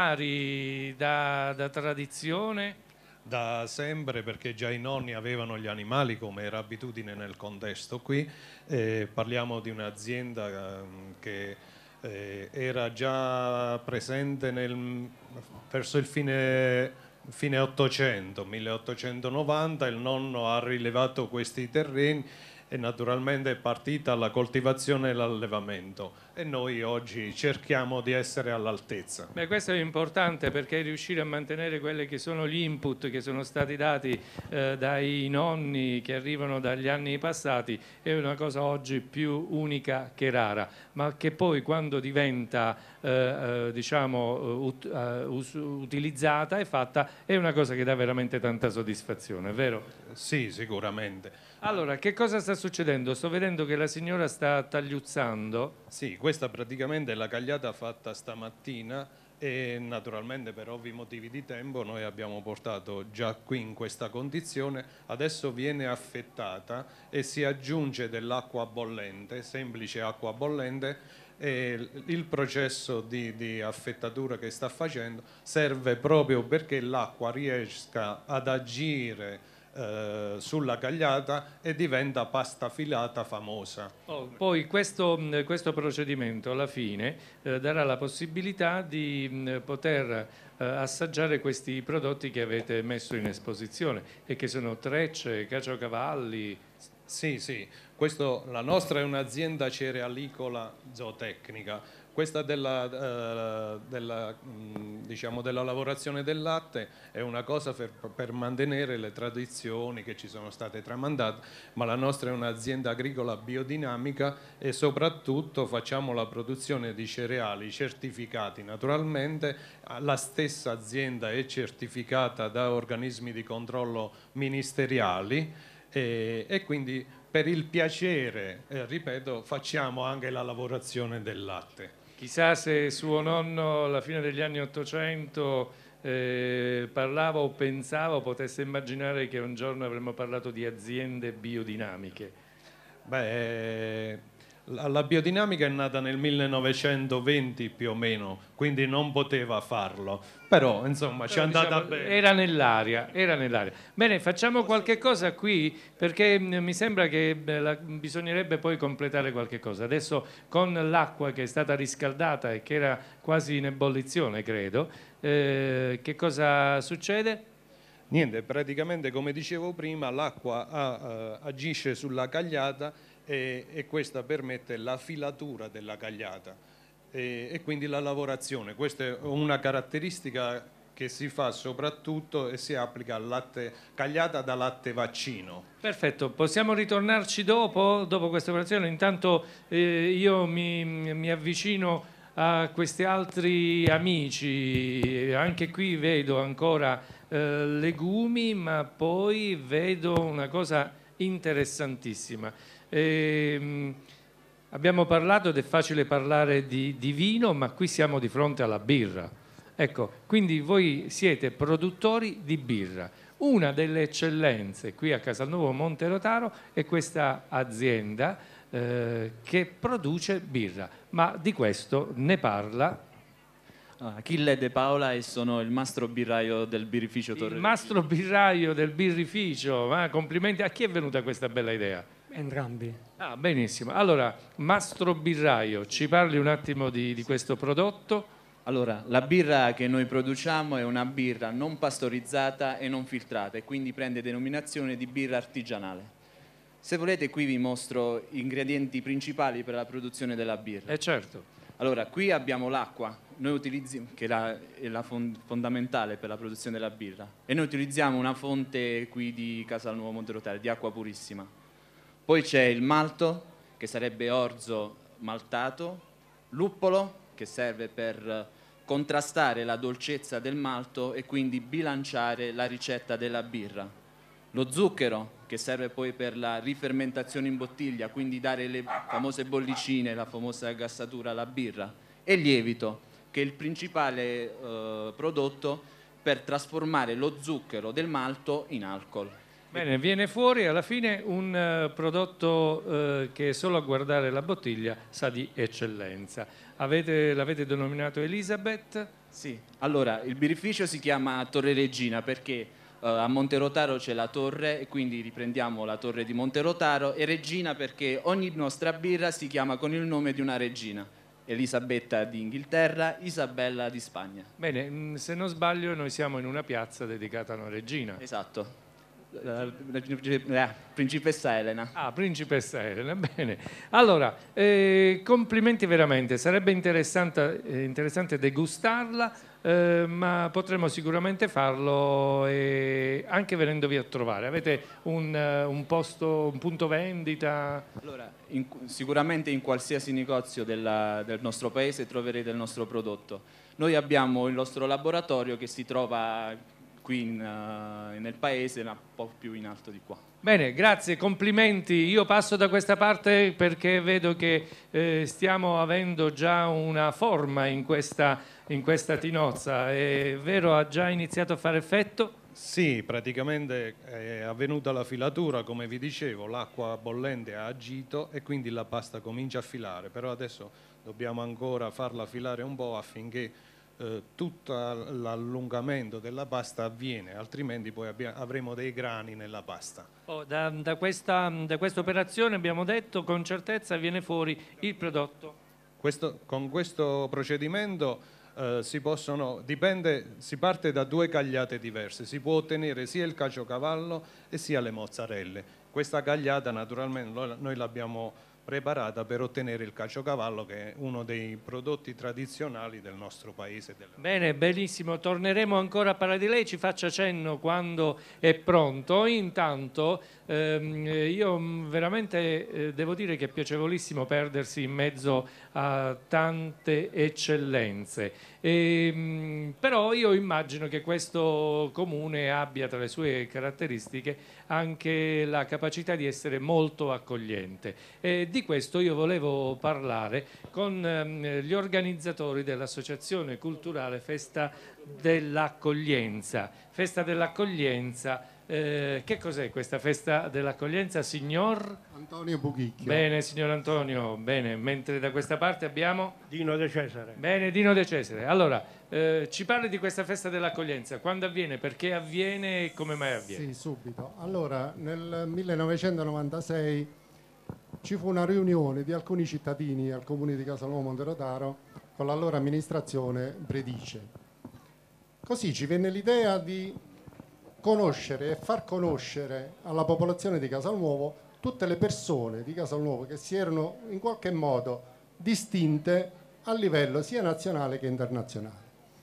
casari da, da tradizione? Da sempre, perché già i nonni avevano gli animali, come era abitudine nel contesto qui. Eh, parliamo di un'azienda eh, che eh, era già presente nel, verso il fine, fine ottocento, milleottocentonovanta. Il nonno ha rilevato questi terreni e naturalmente è partita la coltivazione e l'allevamento e noi oggi cerchiamo di essere all'altezza. Beh, questo è importante, perché riuscire a mantenere quelli che sono gli input che sono stati dati eh, dai nonni, che arrivano dagli anni passati, è una cosa oggi più unica che rara, ma che poi quando diventa eh, eh, diciamo ut- uh, us- utilizzata e fatta è una cosa che dà veramente tanta soddisfazione, è vero? Sì, sicuramente. Allora, che cosa sta succedendo? Sto vedendo che la signora sta tagliuzzando. Sì, questa praticamente è la cagliata fatta stamattina e naturalmente per ovvi motivi di tempo noi abbiamo portato già qui in questa condizione. Adesso viene affettata e si aggiunge dell'acqua bollente, semplice acqua bollente, e il processo di, di affettatura che sta facendo serve proprio perché l'acqua riesca ad agire Eh, sulla cagliata e diventa pasta filata famosa. Oh, poi questo, questo procedimento alla fine eh, darà la possibilità di mh, poter eh, assaggiare questi prodotti che avete messo in esposizione e che sono trecce, caciocavalli. Sì, sì, questo, la nostra è un'azienda cerealicola zootecnica. Questa della, eh, della, mh, diciamo della lavorazione del latte è una cosa per, per mantenere le tradizioni che ci sono state tramandate, ma la nostra è un'azienda agricola biodinamica e soprattutto facciamo la produzione di cereali certificati naturalmente. La stessa azienda è certificata da organismi di controllo ministeriali e, e quindi per il piacere, eh, ripeto, facciamo anche la lavorazione del latte. Chissà se suo nonno alla fine degli anni Ottocento eh, parlava o pensava o potesse immaginare che un giorno avremmo parlato di aziende biodinamiche. Beh, la, la biodinamica è nata nel millenovecentoventi più o meno, quindi non poteva farlo, però insomma ci è andata diciamo, bene. Era nell'aria, era nell'aria. Bene, facciamo qualche cosa qui, perché mh, mi sembra che beh, la, bisognerebbe poi completare qualche cosa. Adesso con l'acqua che è stata riscaldata e che era quasi in ebollizione, credo, eh, che cosa succede? Niente, praticamente come dicevo prima l'acqua ah, uh, agisce sulla cagliata e, e questa permette la filatura della cagliata e, e quindi la lavorazione. Questa è una caratteristica che si fa soprattutto e si applica al latte, cagliata da latte vaccino. Perfetto, possiamo ritornarci dopo, dopo questa operazione. Intanto eh, io mi, mi avvicino a questi altri amici, anche qui vedo ancora eh, legumi, ma poi vedo una cosa interessantissima. Eh, abbiamo parlato, ed è facile parlare di, di vino, ma qui siamo di fronte alla birra. Ecco, quindi voi siete produttori di birra. Una delle eccellenze qui a Casalnuovo Monterotaro è questa azienda eh, che produce birra, ma di questo ne parla Achille De Paola e sono il mastro birraio del birrificio Torre il mastro birraio del birrificio. Ma complimenti, a chi è venuta questa bella idea? Entrambi. Ah, benissimo. Allora, Mastro Birraio, ci parli un attimo di, di questo prodotto? Allora, la birra che noi produciamo è una birra non pastorizzata e non filtrata e quindi prende denominazione di birra artigianale. Se volete qui vi mostro gli ingredienti principali per la produzione della birra. Eh certo. Allora, qui abbiamo l'acqua, noi utilizziamo, che è la, è la fond- fondamentale per la produzione della birra, e noi utilizziamo una fonte qui di Casalnuovo Monterotario, di acqua purissima. Poi c'è il malto, che sarebbe orzo maltato, luppolo, che serve per contrastare la dolcezza del malto e quindi bilanciare la ricetta della birra. Lo zucchero, che serve poi per la rifermentazione in bottiglia, quindi dare le famose bollicine, la famosa gassatura alla birra. E il lievito, che è il principale eh, prodotto per trasformare lo zucchero del malto in alcol. Bene, viene fuori alla fine un uh, prodotto uh, che solo a guardare la bottiglia sa di eccellenza. Avete, l'avete denominato Elisabeth? Sì, allora il birrificio si chiama Torre Regina perché uh, a Monterotaro c'è la torre e quindi riprendiamo la torre di Monterotaro, e Regina perché ogni nostra birra si chiama con il nome di una regina. Elisabetta di Inghilterra, Isabella di Spagna. Bene, mh, se non sbaglio noi siamo in una piazza dedicata a una regina. Esatto. La, la, la principessa Elena. Ah, principessa Elena, bene. Allora, eh, complimenti veramente, sarebbe interessante, eh, interessante degustarla, eh, ma potremo sicuramente farlo eh, anche venendovi a trovare. Avete un, uh, un posto, un punto vendita? Allora, in, sicuramente in qualsiasi negozio della, del nostro paese troverete il nostro prodotto. Noi abbiamo il nostro laboratorio che si trova qui in, uh, nel paese, ma un po' più in alto di qua. Bene, grazie, complimenti. Io passo da questa parte perché vedo che eh, stiamo avendo già una forma in questa, in questa tinozza. È vero, ha già iniziato a fare effetto? Sì, praticamente è avvenuta la filatura, come vi dicevo, l'acqua bollente ha agito e quindi la pasta comincia a filare, però adesso dobbiamo ancora farla filare un po' affinché Eh, tutto l'allungamento della pasta avviene, altrimenti poi abbia, avremo dei grani nella pasta. Oh, da, da, questa, da questa operazione abbiamo detto con certezza viene fuori il prodotto. Questo, con questo procedimento eh, si possono, dipende, si parte da due cagliate diverse, si può ottenere sia il caciocavallo e sia le mozzarelle. Questa cagliata naturalmente noi l'abbiamo preparata per ottenere il caciocavallo, che è uno dei prodotti tradizionali del nostro paese. Bene, benissimo, torneremo ancora a parlare di lei, ci faccia cenno quando è pronto. Intanto ehm, io veramente eh, devo dire che è piacevolissimo perdersi in mezzo a tante eccellenze, e, mh, però io immagino che questo comune abbia tra le sue caratteristiche anche la capacità di essere molto accogliente. E di questo io volevo parlare con ehm, gli organizzatori dell'Associazione Culturale Festa dell'Accoglienza. Festa dell'Accoglienza, eh, che cos'è questa Festa dell'Accoglienza, signor? Antonio Buchicchio. Bene, signor Antonio, bene, mentre da questa parte abbiamo? Dino De Cesare. Bene, Dino De Cesare. Allora, eh, ci parli di questa Festa dell'Accoglienza, quando avviene, perché avviene e come mai avviene? Sì, subito. Allora, nel millenovecentonovantasei ci fu una riunione di alcuni cittadini al comune di Casalnuovo Monterotaro con l'allora amministrazione Bredice. Così ci venne l'idea di conoscere e far conoscere alla popolazione di Casalnuovo tutte le persone di Casalnuovo che si erano in qualche modo distinte a livello sia nazionale che internazionale.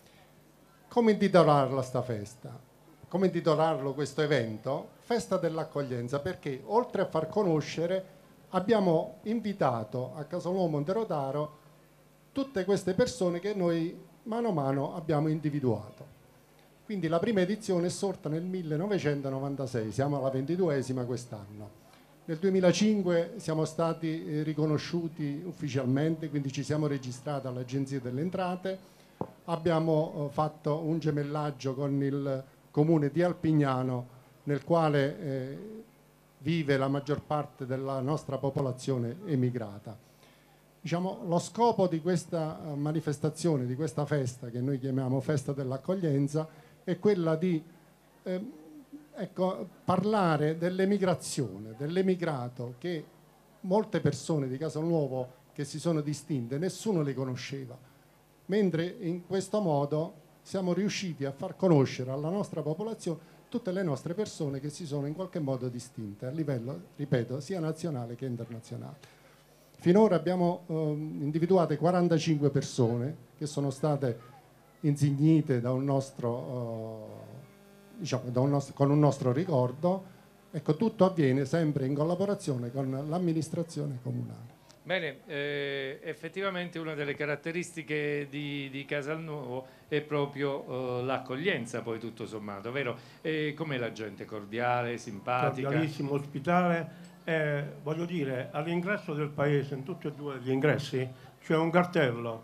Come intitolarla sta festa? Come intitolarlo questo evento? Festa dell'Accoglienza, perché oltre a far conoscere abbiamo invitato a Casalnuovo Monterotaro tutte queste persone che noi mano a mano abbiamo individuato. Quindi la prima edizione è sorta nel millenovecentonovantasei, siamo alla ventiduesima quest'anno. Nel duemilacinque siamo stati riconosciuti ufficialmente, quindi ci siamo registrati all'Agenzia delle Entrate, abbiamo fatto un gemellaggio con il comune di Alpignano, nel quale eh, vive la maggior parte della nostra popolazione emigrata. Diciamo, lo scopo di questa manifestazione, di questa festa, che noi chiamiamo Festa dell'Accoglienza, è quella di eh, ecco, parlare dell'emigrazione, dell'emigrato, che molte persone di Casalnuovo che si sono distinte, nessuno le conosceva, mentre in questo modo siamo riusciti a far conoscere alla nostra popolazione tutte le nostre persone che si sono in qualche modo distinte a livello, ripeto, sia nazionale che internazionale. Finora abbiamo eh, individuate quarantacinque persone che sono state insignite da un nostro, eh, diciamo, da un nostro, con un nostro ricordo. Ecco, tutto avviene sempre in collaborazione con l'amministrazione comunale. Bene, eh, effettivamente una delle caratteristiche di, di Casalnuovo è proprio eh, l'accoglienza, poi tutto sommato, vero? E com'è la gente? Cordiale, simpatica? Cordialissimo, ospitale. Eh, voglio dire, all'ingresso del paese, in tutti e due gli ingressi, c'è un cartello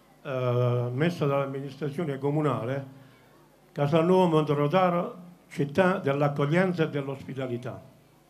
eh, messo dall'amministrazione comunale: Casalnuovo Monterotaro, città dell'accoglienza e dell'ospitalità.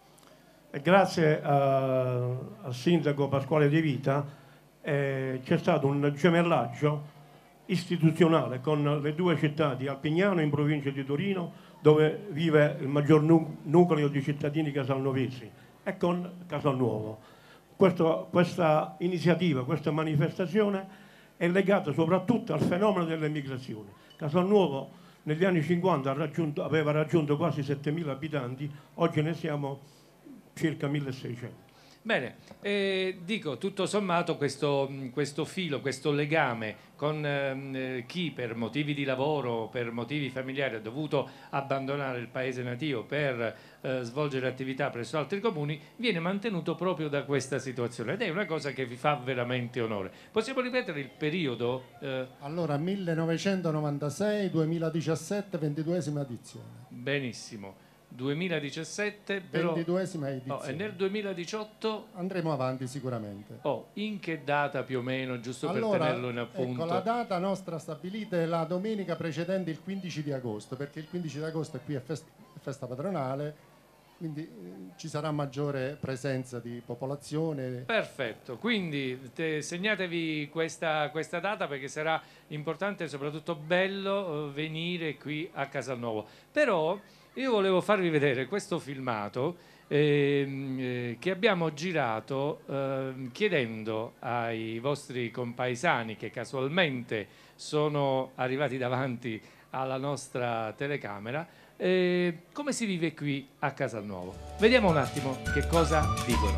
E grazie a, al sindaco Pasquale De Vita eh, c'è stato un gemellaggio istituzionale con le due città di Alpignano in provincia di Torino, dove vive il maggior nu- nucleo di cittadini casalnovesi, e con Casalnuovo. Questo, questa iniziativa, questa manifestazione è legata soprattutto al fenomeno dell'emigrazione. Casalnuovo negli anni cinquanta ha raggiunto, aveva raggiunto quasi settemila abitanti, oggi ne siamo circa milleseicento. Bene, eh, dico, tutto sommato questo, questo filo, questo legame con eh, chi per motivi di lavoro, per motivi familiari ha dovuto abbandonare il paese nativo per eh, svolgere attività presso altri comuni, viene mantenuto proprio da questa situazione, ed è una cosa che vi fa veramente onore. Possiamo ripetere il periodo? Eh? Allora, millenovecentonovantasei duemiladiciassette, ventiduesima edizione. Benissimo. duemiladiciassette, però ventiduesima edizione. Oh, e nel duemiladiciotto andremo avanti sicuramente. Oh, in che data più o meno, giusto allora, per tenerlo in appunto? Ecco, la data nostra stabilita è la domenica precedente il quindici di agosto, perché il quindici di agosto è qui è festa, è festa patronale, quindi eh, ci sarà maggiore presenza di popolazione. Perfetto, quindi te, segnatevi questa, questa data, perché sarà importante e soprattutto bello eh, venire qui a Casalnuovo. Però io volevo farvi vedere questo filmato ehm, eh, che abbiamo girato eh, chiedendo ai vostri compaesani, che casualmente sono arrivati davanti alla nostra telecamera, eh, come si vive qui a Casalnuovo. Vediamo un attimo che cosa dicono.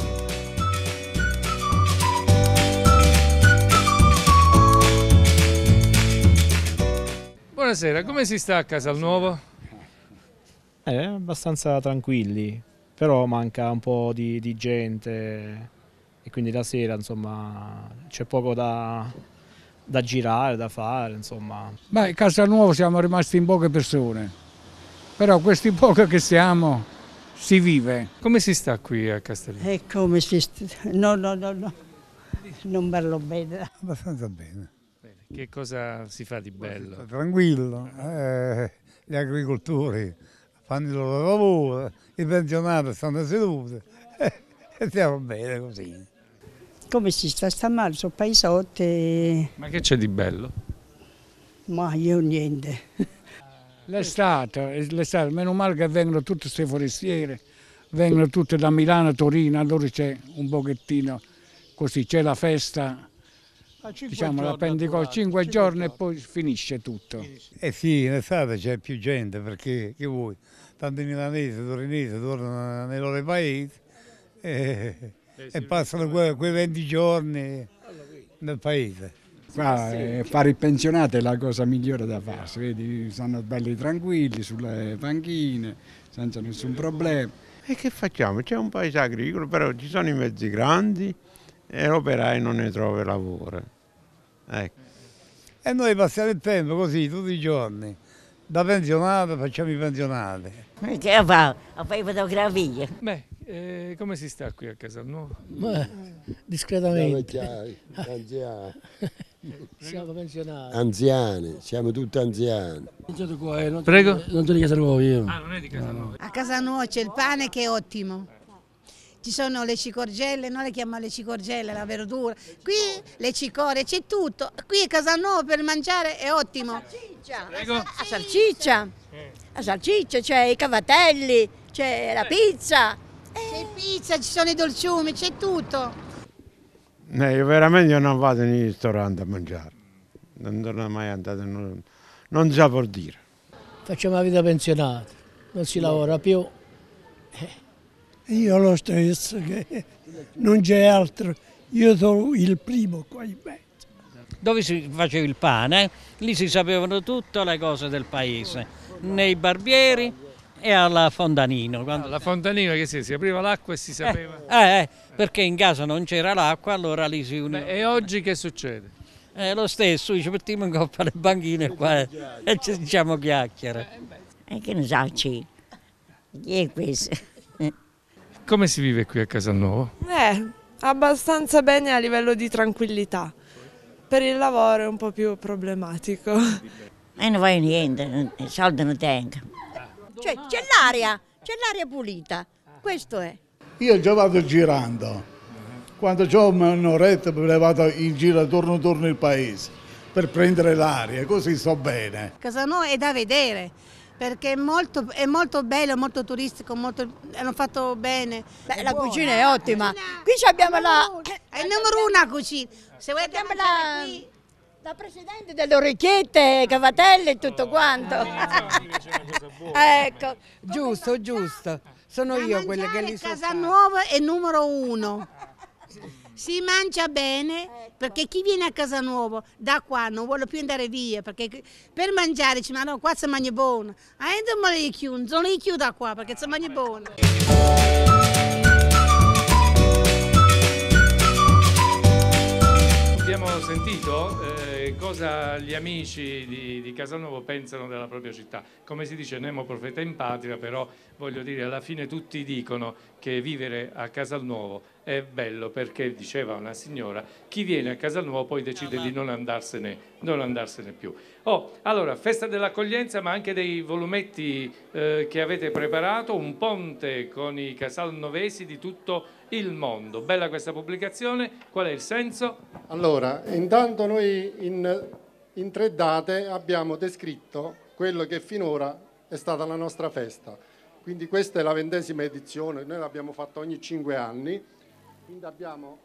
Buonasera, come si sta a Casalnuovo? Eh, abbastanza tranquilli, però manca un po' di, di gente e quindi la sera insomma c'è poco da, da girare, da fare, insomma. Beh, a Casalnuovo siamo rimasti in poche persone, però questi pochi che siamo si vive. Come si sta qui a Castelluovo? E come si sta? No, no, no, no, non parlo bene. Abbastanza bene. Bene. Che cosa si fa di bello? Tranquillo, eh, gli agricoltori fanno il loro lavoro, i pensionati stanno seduti e stiamo bene così. Come si sta? Sta male, sono paesotti. Ma che c'è di bello? Ma io niente. L'estate, l'estate, meno male che vengono tutte queste forestiere, vengono tutte da Milano, Torino, allora c'è un pochettino così, c'è la festa, diciamo la Pentecoste, cinque giorni e poi finisce tutto. Eh sì, in estate c'è più gente perché che vuoi, tanti milanesi, torinesi tornano nei loro paesi e, e passano que, quei venti giorni nel paese. Qua, eh, fare il pensionato è la cosa migliore da fare, vedi, stanno belli tranquilli sulle panchine, senza nessun problema. E che facciamo? C'è un paese agricolo, però ci sono i mezzi grandi e l'operaio non ne trova lavoro. Ecco. E noi passiamo il tempo così tutti i giorni, da pensionato facciamo i pensionati. Che fa? A fare fotografie. Beh, eh, come si sta qui a Casalnuovo? Beh, discretamente. Siamo anziani. Siamo pensionati. Anziani, siamo tutti anziani. Prego? Non sono di Casalnuovo io. Ah, non è di Casalnuovo. A Casalnuovo c'è il pane che è ottimo. Ci sono le cicorgelle, noi le chiamiamo le cicorgelle, la verdura. Qui le cicore, c'è tutto. Qui a Casalnuovo per mangiare è ottimo. Salsiccia. Prego? La salsiccia. La salsiccia, c'è i cavatelli, c'è la pizza. C'è pizza, ci sono i dolciumi, c'è tutto. Eh, io veramente io non vado nei ristoranti a mangiare, non sono mai andato, non, non saprò dire. Facciamo la vita pensionata, non si lavora più. Io lo stesso, che non c'è altro, io sono il primo qua in mezzo. Dove si faceva il pane, lì si sapevano tutte le cose del paese, nei barbieri e alla Fontanino. Quando... Alla Fontanino che si, si apriva l'acqua e si sapeva... Eh, eh, perché in casa non c'era l'acqua, allora lì si univa. Beh, e oggi che succede? È lo stesso, ci mettiamo in coppa le banchine qua e ci diciamo chiacchiere. E che ne sa, chi è questo? Come si vive qui a Casalnuovo? Eh, abbastanza bene a livello di tranquillità. Per il lavoro è un po' più problematico. E non vai niente, i soldi non tengo. Cioè, c'è l'aria, c'è l'aria pulita, questo è. Io già vado girando, quando ho un'oretta me ne vado in giro torno torno il paese per prendere l'aria, così sto bene. Casalnuovo è da vedere, perché è molto, è molto bello, molto turistico, molto, hanno fatto bene. Beh, la cucina è ottima. Qui abbiamo la... È il numero uno la cucina. Se volete Abbiamo mangiare la... qui... La presidente delle orecchiette, cavatelli e tutto quanto. Ecco. Giusto, giusto. Sono Da io quella che mangiare li so. Casalnuovo è numero uno. Si mangia bene, perché chi viene a Casalnuovo da qua non vuole più andare via, perché per mangiare ci mangiano qua si mangia buono. E non li chiudo, non li chiudo da qua perché si mangia buono. Abbiamo sentito eh, cosa gli amici di, di Casalnuovo pensano della propria città. Come si dice, nemo profeta in patria, però voglio dire, alla fine tutti dicono che vivere a Casalnuovo è bello perché, diceva una signora, chi viene a Casalnuovo poi decide di non andarsene, non andarsene più. Oh, allora, festa dell'accoglienza, ma anche dei volumetti eh, che avete preparato, un ponte con i casalnovesi di tutto il mondo. Bella questa pubblicazione, qual è il senso? Allora, intanto noi in, in tre date abbiamo descritto quello che finora è stata la nostra festa. Quindi questa è la ventesima edizione, noi l'abbiamo fatta ogni cinque anni. Quindi abbiamo...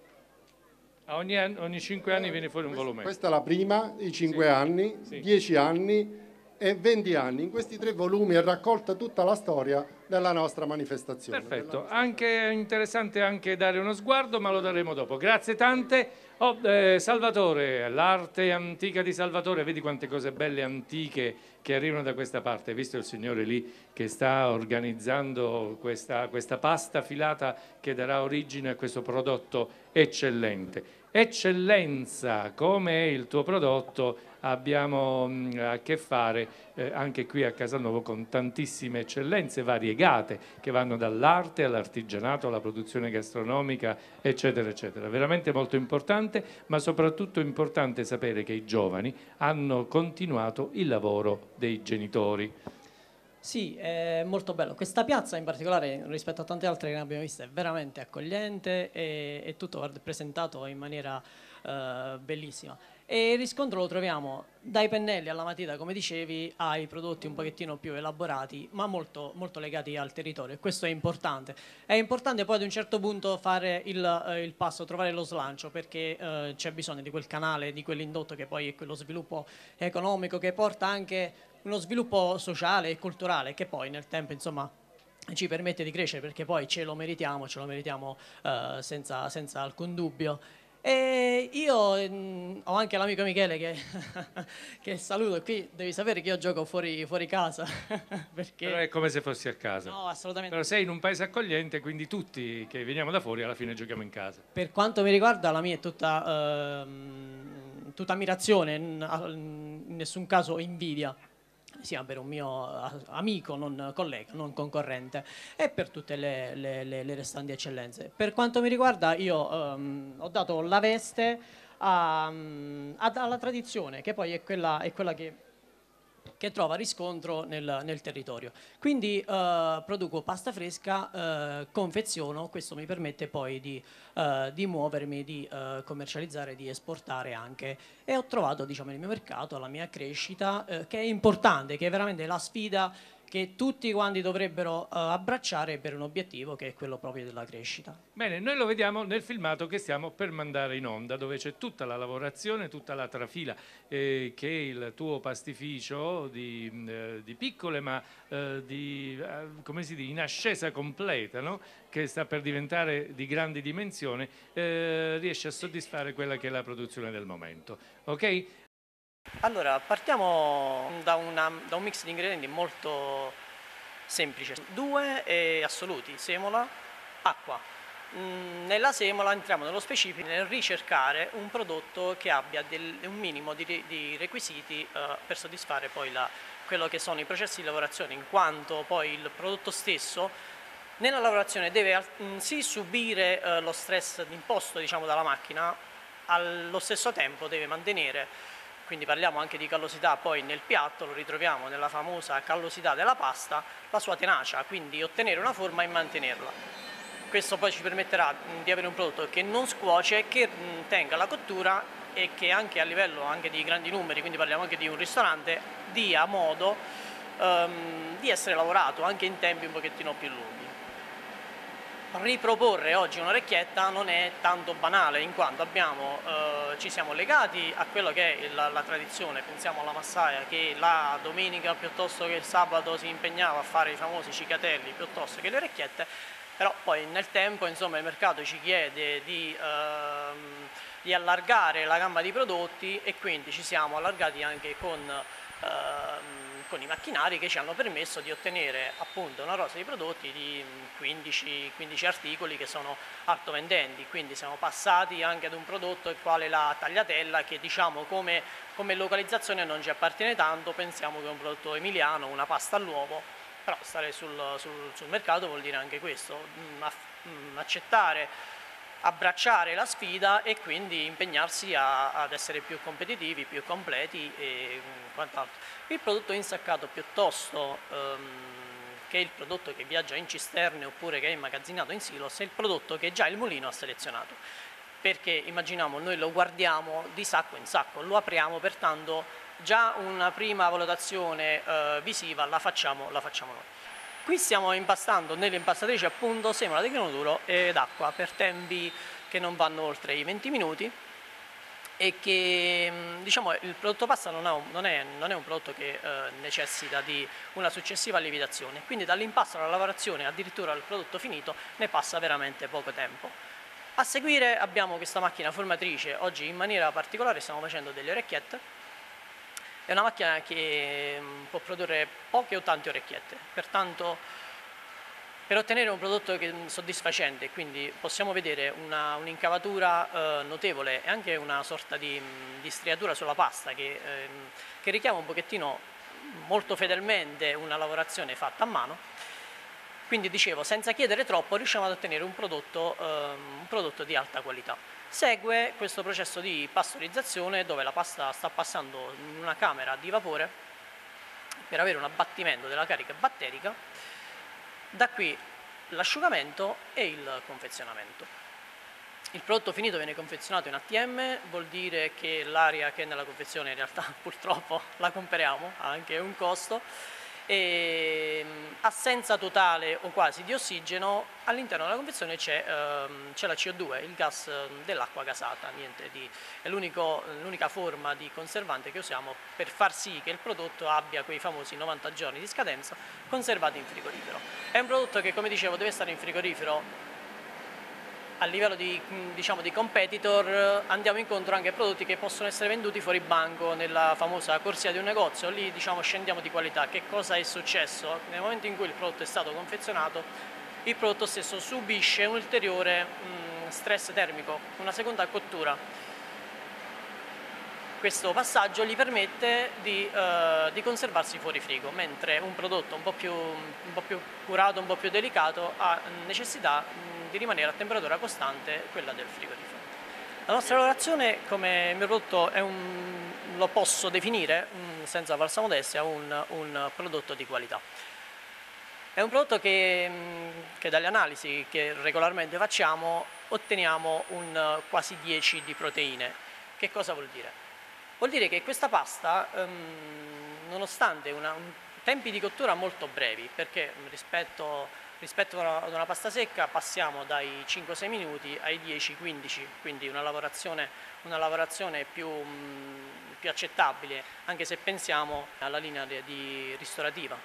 Ogni, ogni cinque anni viene fuori un volumetto. Questa è la prima, i cinque Sì. anni, Sì. dieci anni e venti anni. In questi tre volumi è raccolta tutta la storia della nostra manifestazione. Perfetto, anche interessante anche dare uno sguardo, ma lo daremo dopo. Grazie tante. Oh, eh, Salvatore, l'arte antica di Salvatore, vedi quante cose belle antiche che arrivano da questa parte. Hai visto il signore lì che sta organizzando questa, questa pasta filata che darà origine a questo prodotto eccellente. Eccellenza, come è il tuo prodotto, abbiamo mh, a che fare eh, anche qui a Casalnuovo con tantissime eccellenze variegate che vanno dall'arte all'artigianato, alla produzione gastronomica, eccetera, eccetera. Veramente molto importante, ma soprattutto importante sapere che i giovani hanno continuato il lavoro dei genitori. Sì, è molto bello. Questa piazza in particolare rispetto a tante altre che ne abbiamo viste è veramente accogliente e, e tutto presentato in maniera uh, bellissima. E il riscontro lo troviamo dai pennelli alla matita, come dicevi, ai prodotti un pochettino più elaborati, ma molto, molto legati al territorio. E questo è importante. È importante poi ad un certo punto fare il, uh, il passo, trovare lo slancio, perché uh, c'è bisogno di quel canale, di quell'indotto che poi è quello sviluppo economico che porta anche uno sviluppo sociale e culturale che poi nel tempo, insomma, ci permette di crescere, perché poi ce lo meritiamo, ce lo meritiamo uh, senza, senza alcun dubbio. E io mh, ho anche l'amico Michele che, che saluto qui, devi sapere che io gioco fuori, fuori casa. Perché... Però è come se fossi a casa. No, assolutamente. Però sei in un paese accogliente, quindi tutti che veniamo da fuori alla fine giochiamo in casa. Per quanto mi riguarda la mia è tutta, uh, tutta ammirazione, in nessun caso invidia. Sia per un mio amico, non collega, non concorrente, e per tutte le, le, le, le restanti eccellenze. Per quanto mi riguarda, io um, ho dato la veste a, um, ad, alla tradizione, che poi è quella, è quella che che trova riscontro nel, nel territorio. Quindi eh, produco pasta fresca, eh, confeziono, questo mi permette poi di, eh, di muovermi, di eh, commercializzare, di esportare anche, e ho trovato, diciamo, il mio mercato, la mia crescita, eh, che è importante, che è veramente la sfida che tutti quanti dovrebbero uh, abbracciare per un obiettivo che è quello proprio della crescita. Bene, noi lo vediamo nel filmato che stiamo per mandare in onda, dove c'è tutta la lavorazione, tutta la trafila, eh, che è il tuo pastificio di, eh, di piccole ma eh, di, eh, come si dice, in ascesa completa, no? Che sta per diventare di grandi dimensioni, eh, riesce a soddisfare quella che è la produzione del momento. Ok? Allora, partiamo da, una, da un mix di ingredienti molto semplice. Due e assoluti, semola, acqua. Mm, nella semola entriamo nello specifico nel ricercare un prodotto che abbia del, un minimo di, di requisiti eh, per soddisfare poi la, quello che sono i processi di lavorazione, in quanto poi il prodotto stesso nella lavorazione deve mm, sì subire eh, lo stress imposto, diciamo, dalla macchina, allo stesso tempo deve mantenere. Quindi parliamo anche di callosità, poi nel piatto lo ritroviamo nella famosa callosità della pasta, la sua tenacia, quindi ottenere una forma e mantenerla. Questo poi ci permetterà di avere un prodotto che non scuoce, che tenga la cottura e che anche a livello anche di grandi numeri, quindi parliamo anche di un ristorante, dia modo um, di essere lavorato anche in tempi un pochettino più lunghi. Riproporre oggi un'orecchietta non è tanto banale, in quanto abbiamo, eh, ci siamo legati a quello che è la, la tradizione. Pensiamo alla massaia che la domenica piuttosto che il sabato si impegnava a fare i famosi cicatelli piuttosto che le orecchiette, però poi nel tempo, insomma, il mercato ci chiede di, ehm, di allargare la gamma di prodotti, e quindi ci siamo allargati anche con ehm, con i macchinari che ci hanno permesso di ottenere appunto una rosa di prodotti di quindici, quindici articoli che sono altovendenti, quindi siamo passati anche ad un prodotto quale la tagliatella, che diciamo come, come localizzazione non ci appartiene tanto, pensiamo che è un prodotto emiliano, una pasta all'uovo, però stare sul, sul, sul mercato vuol dire anche questo, accettare, abbracciare la sfida e quindi impegnarsi a, ad essere più competitivi, più completi e quant'altro. Il prodotto insaccato piuttosto um, che il prodotto che viaggia in cisterne oppure che è immagazzinato in silos è il prodotto che già il mulino ha selezionato, perché immaginiamo, noi lo guardiamo di sacco in sacco, lo apriamo, pertanto già una prima valutazione uh, visiva la facciamo, la facciamo noi. Qui stiamo impastando nell'impastatrice appunto semola di grano duro ed acqua per tempi che non vanno oltre i venti minuti, e che, diciamo, il prodotto pasta non è un, non è, non è un prodotto che eh, necessita di una successiva lievitazione, quindi dall'impasto alla lavorazione addirittura al prodotto finito ne passa veramente poco tempo. A seguire abbiamo questa macchina formatrice, oggi in maniera particolare stiamo facendo delle orecchiette. È una macchina che può produrre poche o tante orecchiette, pertanto per ottenere un prodotto che è soddisfacente, quindi possiamo vedere un'incavatura eh, notevole e anche una sorta di, di striatura sulla pasta che, eh, che richiama un pochettino, molto fedelmente, una lavorazione fatta a mano. Quindi dicevo, senza chiedere troppo riusciamo ad ottenere un prodotto, eh, un prodotto di alta qualità. Segue questo processo di pastorizzazione dove la pasta sta passando in una camera di vapore per avere un abbattimento della carica batterica, da qui l'asciugamento e il confezionamento. Il prodotto finito viene confezionato in A T M, vuol dire che l'aria che è nella confezione in realtà purtroppo la compriamo, ha anche un costo, e assenza totale o quasi di ossigeno. All'interno della confezione c'è ehm, la C O due, il gas dell'acqua gasata, niente di, è l'unica forma di conservante che usiamo per far sì che il prodotto abbia quei famosi novanta giorni di scadenza conservati in frigorifero. È un prodotto che, come dicevo, deve stare in frigorifero. A livello di, diciamo, di competitor andiamo incontro anche a prodotti che possono essere venduti fuori banco nella famosa corsia di un negozio, lì, diciamo, scendiamo di qualità. Che cosa è successo? Nel momento in cui il prodotto è stato confezionato, il prodotto stesso subisce un ulteriore mh, stress termico, una seconda cottura. Questo passaggio gli permette di, eh, di conservarsi fuori frigo, mentre un prodotto un po' più, un po' più curato, un po' più delicato ha necessità mh, di rimanere a temperatura costante, quella del frigorifero. La nostra lavorazione come mio prodotto è un lo posso definire, mh, senza falsa modestia, un, un prodotto di qualità. È un prodotto che, mh, che dalle analisi che regolarmente facciamo otteniamo un quasi dieci di proteine. Che cosa vuol dire? Vuol dire che questa pasta, um, nonostante una, un, tempi di cottura molto brevi, perché rispetto, rispetto ad una pasta secca passiamo dai cinque sei minuti ai dieci quindici, quindi una lavorazione, una lavorazione più, mh, più accettabile, anche se pensiamo alla linea di, di ristorativa.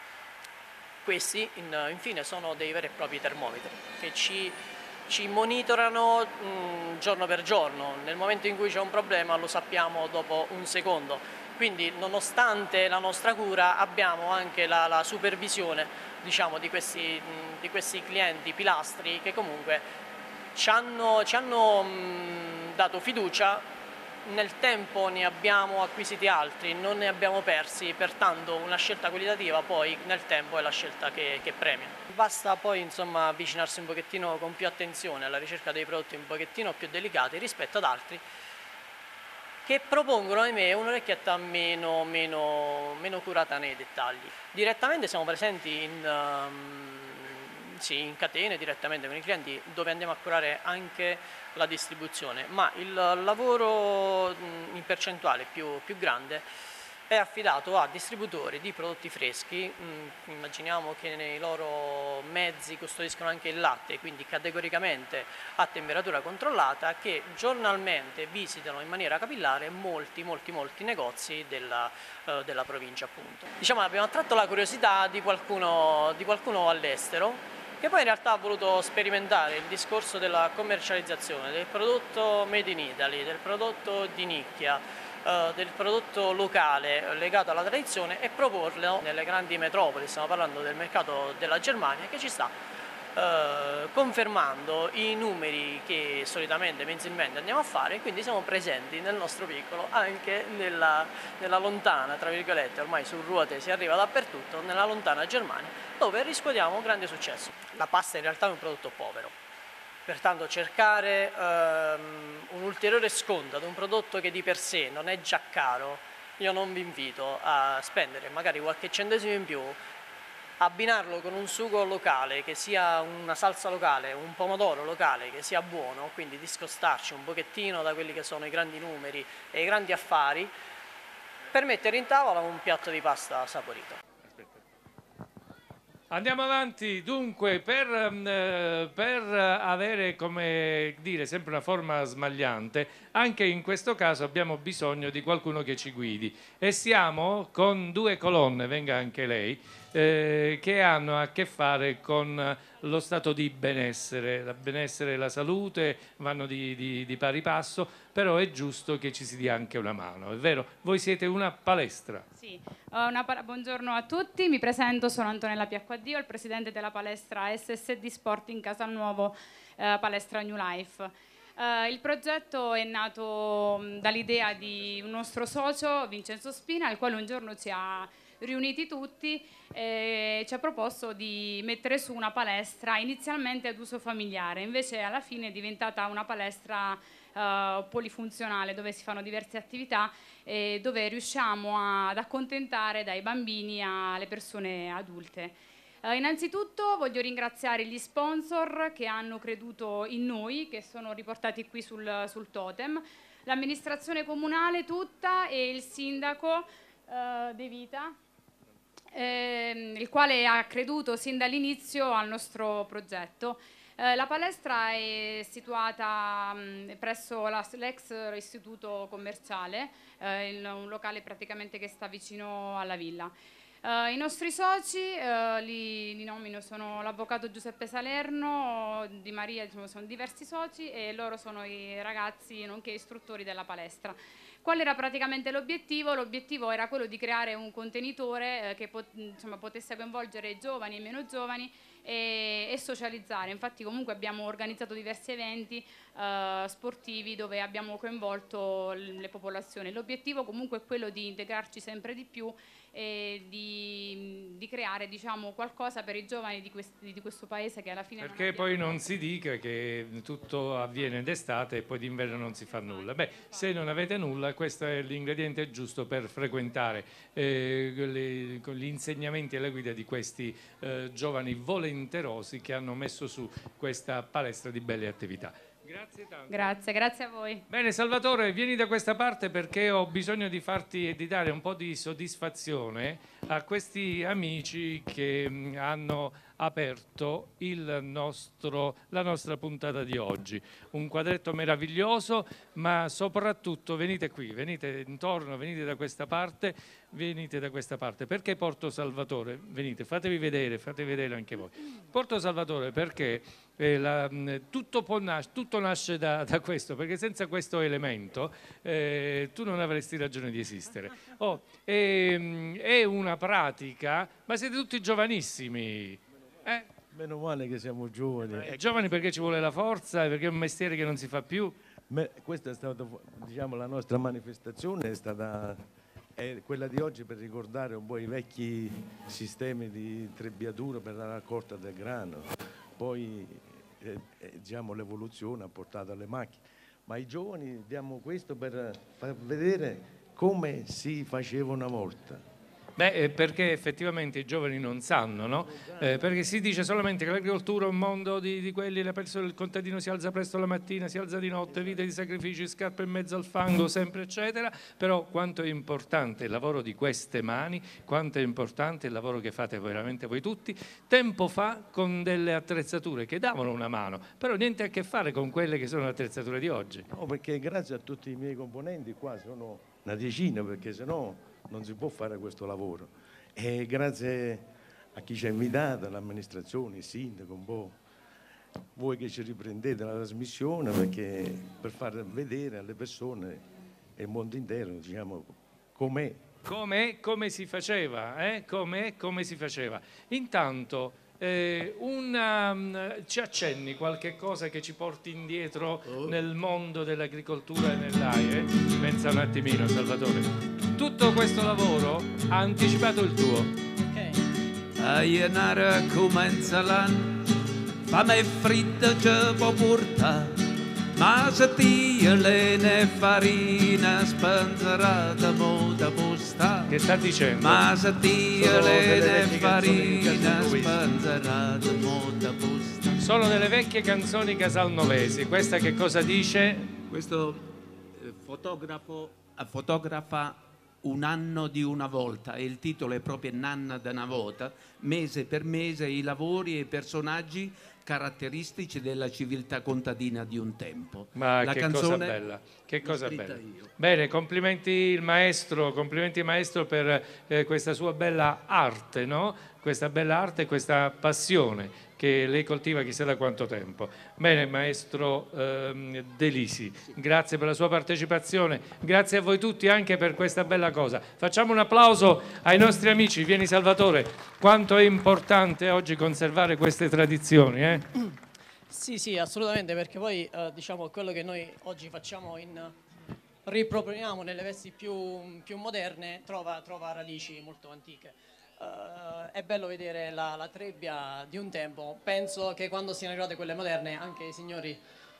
Questi in, infine sono dei veri e propri termometri che ci, ci monitorano mh, giorno per giorno. Nel momento in cui c'è un problema lo sappiamo dopo un secondo, quindi nonostante la nostra cura abbiamo anche la, la supervisione, diciamo, di, questi, mh, di questi clienti pilastri che comunque ci hanno, ci hanno mh, dato fiducia. Nel tempo ne abbiamo acquisiti altri, non ne abbiamo persi, pertanto una scelta qualitativa poi nel tempo è la scelta che, che premia. Basta poi insomma avvicinarsi un pochettino con più attenzione alla ricerca dei prodotti un pochettino più delicati rispetto ad altri che propongono, ahimè, un'orecchietta meno, meno, meno curata nei dettagli. Direttamente siamo presenti in, um, sì, in catene, direttamente con i clienti, dove andiamo a curare anche la distribuzione, ma il lavoro in percentuale più, più grande è affidato a distributori di prodotti freschi. Immaginiamo che nei loro mezzi custodiscono anche il latte, quindi categoricamente a temperatura controllata, che giornalmente visitano in maniera capillare molti, molti, molti negozi della, eh, della provincia, appunto. Diciamo, abbiamo attratto la curiosità di qualcuno, di qualcuno all'estero, che poi in realtà ha voluto sperimentare il discorso della commercializzazione del prodotto made in Italy, del prodotto di nicchia, eh, del prodotto locale legato alla tradizione e proporlo nelle grandi metropoli. Stiamo parlando del mercato della Germania, che ci sta eh, confermando i numeri che solitamente, mensilmente andiamo a fare, e quindi siamo presenti nel nostro piccolo anche nella, nella lontana, tra virgolette, ormai su ruote si arriva dappertutto, nella lontana Germania, dove riscuotiamo un grande successo. La pasta in realtà è un prodotto povero, pertanto cercare ehm, un ulteriore sconto ad un prodotto che di per sé non è già caro, io non vi invito a spendere magari qualche centesimo in più, abbinarlo con un sugo locale, che sia una salsa locale, un pomodoro locale che sia buono, quindi discostarci un pochettino da quelli che sono i grandi numeri e i grandi affari, per mettere in tavola un piatto di pasta saporito. Andiamo avanti, dunque, per, eh, per avere, come dire, sempre una forma smagliante, anche in questo caso abbiamo bisogno di qualcuno che ci guidi, e siamo con due colonne, venga anche lei, eh, che hanno a che fare con lo stato di benessere. La benessere e la salute vanno di, di, di pari passo, però è giusto che ci si dia anche una mano, è vero? Voi siete una palestra. Sì, una pa- buongiorno a tutti, mi presento, sono Antonella Piacquadio, il presidente della palestra S S D Sport in Casalnuovo, eh, palestra New Life. Eh, il progetto è nato mh, dall'idea di un nostro socio, Vincenzo Spina, il quale un giorno ci ha riuniti tutti e ci ha proposto di mettere su una palestra inizialmente ad uso familiare, invece alla fine è diventata una palestra Uh, polifunzionale, dove si fanno diverse attività e dove riusciamo ad accontentare dai bambini alle persone adulte. Uh, innanzitutto voglio ringraziare gli sponsor che hanno creduto in noi, che sono riportati qui sul, sul totem, l'amministrazione comunale tutta e il sindaco uh, De Vita, ehm, il quale ha creduto sin dall'inizio al nostro progetto. Eh, la palestra è situata mh, presso la, l'ex istituto commerciale, eh, in un locale praticamente che sta vicino alla villa. Eh, I nostri soci, eh, li, li nomino, sono l'avvocato Giuseppe Salerno, Di Maria, insomma, sono diversi soci, e loro sono i ragazzi nonché istruttori della palestra. Qual era praticamente l'obiettivo? L'obiettivo era quello di creare un contenitore eh, che pot- insomma, potesse coinvolgere giovani e meno giovani e, e socializzare. Infatti comunque abbiamo organizzato diversi eventi, eh, sportivi dove abbiamo coinvolto le popolazioni. L'obiettivo comunque è quello di integrarci sempre di più e di, di creare, diciamo, qualcosa per i giovani di, questi, di questo paese che alla fine... Perché non poi non si dica che tutto avviene d'estate e poi d'inverno non si fa nulla. Beh, se non avete nulla, questo è l'ingrediente giusto per frequentare eh, le, gli insegnamenti e la guida di questi eh, giovani volenterosi che hanno messo su questa palestra di belle attività. Grazie tanto. Grazie, grazie a voi. Bene, Salvatore, vieni da questa parte perché ho bisogno di farti e di dare un po' di soddisfazione a questi amici che mh, hanno aperto il nostro, la nostra puntata di oggi. Un quadretto meraviglioso, ma soprattutto venite qui, venite intorno, venite da questa parte, venite da questa parte. Perché porto Salvatore? Venite, fatevi vedere, fatevi vedere anche voi. Porto Salvatore perché eh, la, tutto, può nas- tutto nasce da, da questo, perché senza questo elemento eh, tu non avresti ragione di esistere. Oh, è, è una pratica, ma siete tutti giovanissimi. Eh? Meno male che siamo giovani. Eh, giovani perché ci vuole la forza, perché è un mestiere che non si fa più. Me, questa è stata, diciamo, la nostra manifestazione, è stata è quella di oggi per ricordare un po' i vecchi sistemi di trebbiatura per la raccolta del grano. Poi eh, eh, diciamo, l'evoluzione ha portato alle macchine. Ma i giovani diamo questo per far vedere come si faceva una volta. Beh, perché effettivamente i giovani non sanno, no? Eh, perché si dice solamente che l'agricoltura è un mondo di, di quelli, la persona, il contadino si alza presto la mattina, si alza di notte, vita di sacrifici, scarpe in mezzo al fango, sempre eccetera, però quanto è importante il lavoro di queste mani, quanto è importante il lavoro che fate veramente voi tutti, tempo fa con delle attrezzature che davano una mano, però niente a che fare con quelle che sono le attrezzature di oggi. No, perché grazie a tutti i miei componenti, qua sono una decina, perché sennò non si può fare questo lavoro, e grazie a chi ci ha invitato, l'amministrazione, il sindaco, un po' voi che ci riprendete la trasmissione, perché per far vedere alle persone e il mondo intero, diciamo, com'è. Com'è, come si faceva, eh? Com'è, come si faceva. Intanto eh, una, um, ci accenni qualche cosa che ci porti indietro oh. nel mondo dell'agricoltura e nell'A I E? Pensa un attimino, Salvatore. Tutto questo lavoro ha anticipato il tuo. Ok. A Ienara comincia l'anno, fame e fritta ci può portare, ma se ti le farina spanzerata moda posta. Che sta dicendo? Ma se ti le farina spanzerata moda posta. Sono delle vecchie canzoni casalnovesi. Questa che cosa dice? Questo eh, fotografo, eh, fotografa Un anno di una volta, e il titolo è proprio Nanna da una volta, mese per mese i lavori e i personaggi caratteristici della civiltà contadina di un tempo. Ma la che canzone cosa bella, che cosa bella. Io. Bene, complimenti il maestro, complimenti maestro per eh, questa sua bella arte, no? Questa bella arte e questa passione che lei coltiva chissà da quanto tempo. Bene, maestro ehm, De Lisi, grazie per la sua partecipazione, grazie a voi tutti anche per questa bella cosa. Facciamo un applauso ai nostri amici. Vieni Salvatore, quanto è importante oggi conservare queste tradizioni, eh? Sì, sì, assolutamente, perché poi eh, diciamo quello che noi oggi facciamo in riproponiamo nelle vesti più, più moderne trova, trova radici molto antiche. Uh, è bello vedere la, la trebbia di un tempo. Penso che quando siano arrivate quelle moderne anche i signori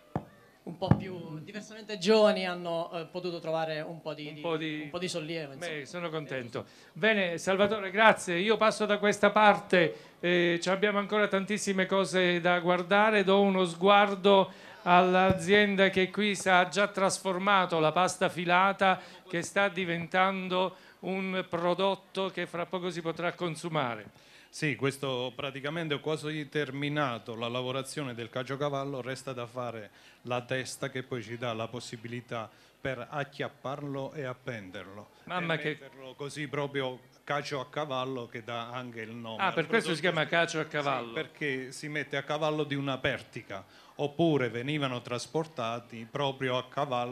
un po' più diversamente giovani hanno uh, potuto trovare un po' di, un di, po' di... un po' di sollievo. Beh, sono contento. Bene Salvatore, grazie. Io passo da questa parte, eh, abbiamo ancora tantissime cose da guardare. Do uno sguardo all'azienda che qui ha già trasformato la pasta filata, che sta diventando un prodotto che fra poco si potrà consumare. Sì, questo praticamente è quasi terminato la lavorazione del caciocavallo, resta da fare la testa che poi ci dà la possibilità per acchiapparlo e appenderlo. Mamma e che... metterlo così proprio cacio a cavallo, che dà anche il nome. Ah, per questo si chiama cacio a cavallo? Sì, perché si mette a cavallo di una pertica, oppure venivano trasportati proprio a cavallo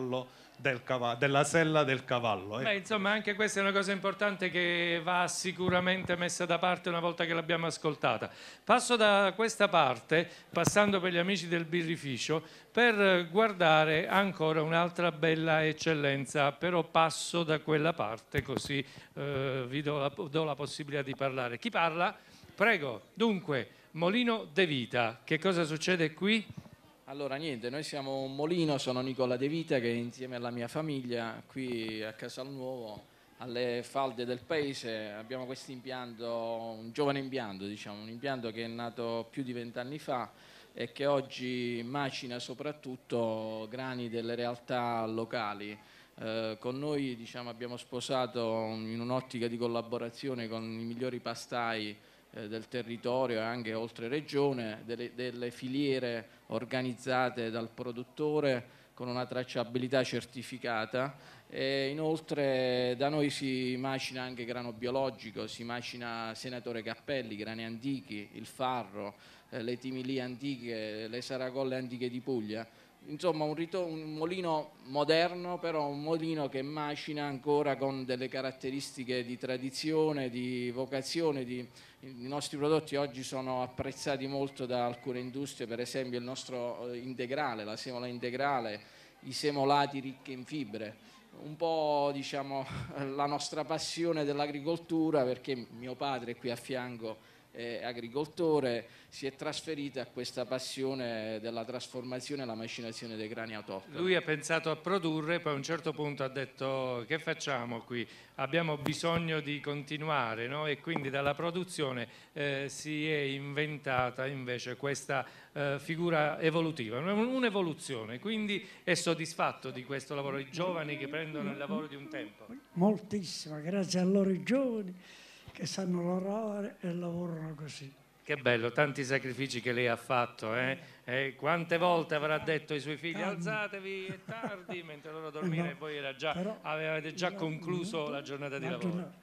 del cavallo, della sella del cavallo. Beh, insomma, anche questa è una cosa importante che va sicuramente messa da parte una volta che l'abbiamo ascoltata. Passo da questa parte, passando per gli amici del birrificio, per guardare ancora un'altra bella eccellenza, però passo da quella parte così eh, vi do la, do la possibilità di parlare. Chi parla? Prego. Dunque, Molino De Vita, che cosa succede qui? Allora niente, noi siamo un molino, sono Nicola De Vita che insieme alla mia famiglia qui a Casalnuovo, alle falde del paese, abbiamo questo impianto, un giovane impianto, diciamo, un impianto che è nato più di vent'anni fa e che oggi macina soprattutto grani delle realtà locali. Eh, con noi, diciamo, abbiamo sposato in un'ottica di collaborazione con i migliori pastai del territorio e anche oltre regione, delle, delle filiere organizzate dal produttore con una tracciabilità certificata e inoltre da noi si macina anche grano biologico, si macina Senatore Cappelli, grani antichi, il farro, eh, le timilie antiche, le saragolle antiche di Puglia. Insomma un, un molino moderno, però un molino che macina ancora con delle caratteristiche di tradizione, di vocazione. Di, i nostri prodotti oggi sono apprezzati molto da alcune industrie, per esempio il nostro integrale, la semola integrale, i semolati ricchi in fibre. Un po', diciamo, la nostra passione dell'agricoltura, perché mio padre qui a fianco è agricoltore, si è trasferita a questa passione della trasformazione e la macinazione dei grani autoctoni. Lui ha pensato a produrre, poi a un certo punto ha detto: che facciamo qui? Abbiamo bisogno di continuare, no? E quindi dalla produzione eh, si è inventata invece questa eh, figura evolutiva, un'evoluzione, quindi è soddisfatto di questo lavoro, i giovani che prendono il lavoro di un tempo? Moltissimo, grazie a loro i giovani che sanno lavorare e lavorano così. Che bello, tanti sacrifici che lei ha fatto, eh? E quante volte avrà detto ai suoi figli alzatevi, è tardi, mentre loro dormivano, no, e voi era già, però, avevate già concluso la giornata di lavoro.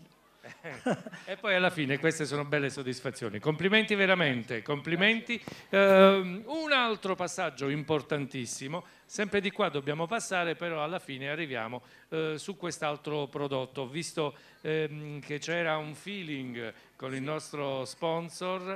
E poi alla fine queste sono belle soddisfazioni. Complimenti veramente, complimenti. Uh, un altro passaggio importantissimo, sempre di qua dobbiamo passare, però alla fine arriviamo uh, su quest'altro prodotto. Ho visto um, che c'era un feeling con il nostro sponsor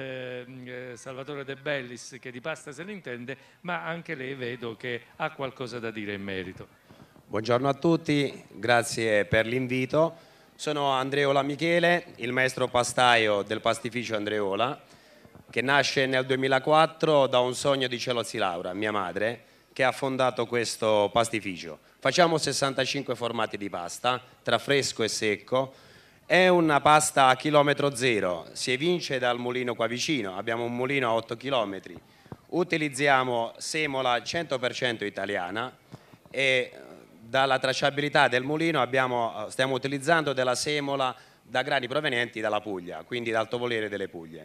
eh, Salvatore De Bellis, che di pasta se ne intende, ma anche lei vedo che ha qualcosa da dire in merito. Buongiorno a tutti, grazie per l'invito. Sono Andreola Michele, il maestro pastaio del pastificio Andreola, che nasce nel duemilaquattro da un sogno di Celozzi Laura, mia madre, che ha fondato questo pastificio. Facciamo sessantacinque formati di pasta, tra fresco e secco. È una pasta a chilometro zero, si evince dal mulino qua vicino, abbiamo un mulino a otto chilometri. Utilizziamo semola cento per cento italiana e dalla tracciabilità del mulino abbiamo, stiamo utilizzando della semola da grani provenienti dalla Puglia, quindi dal Topoliere delle Puglie.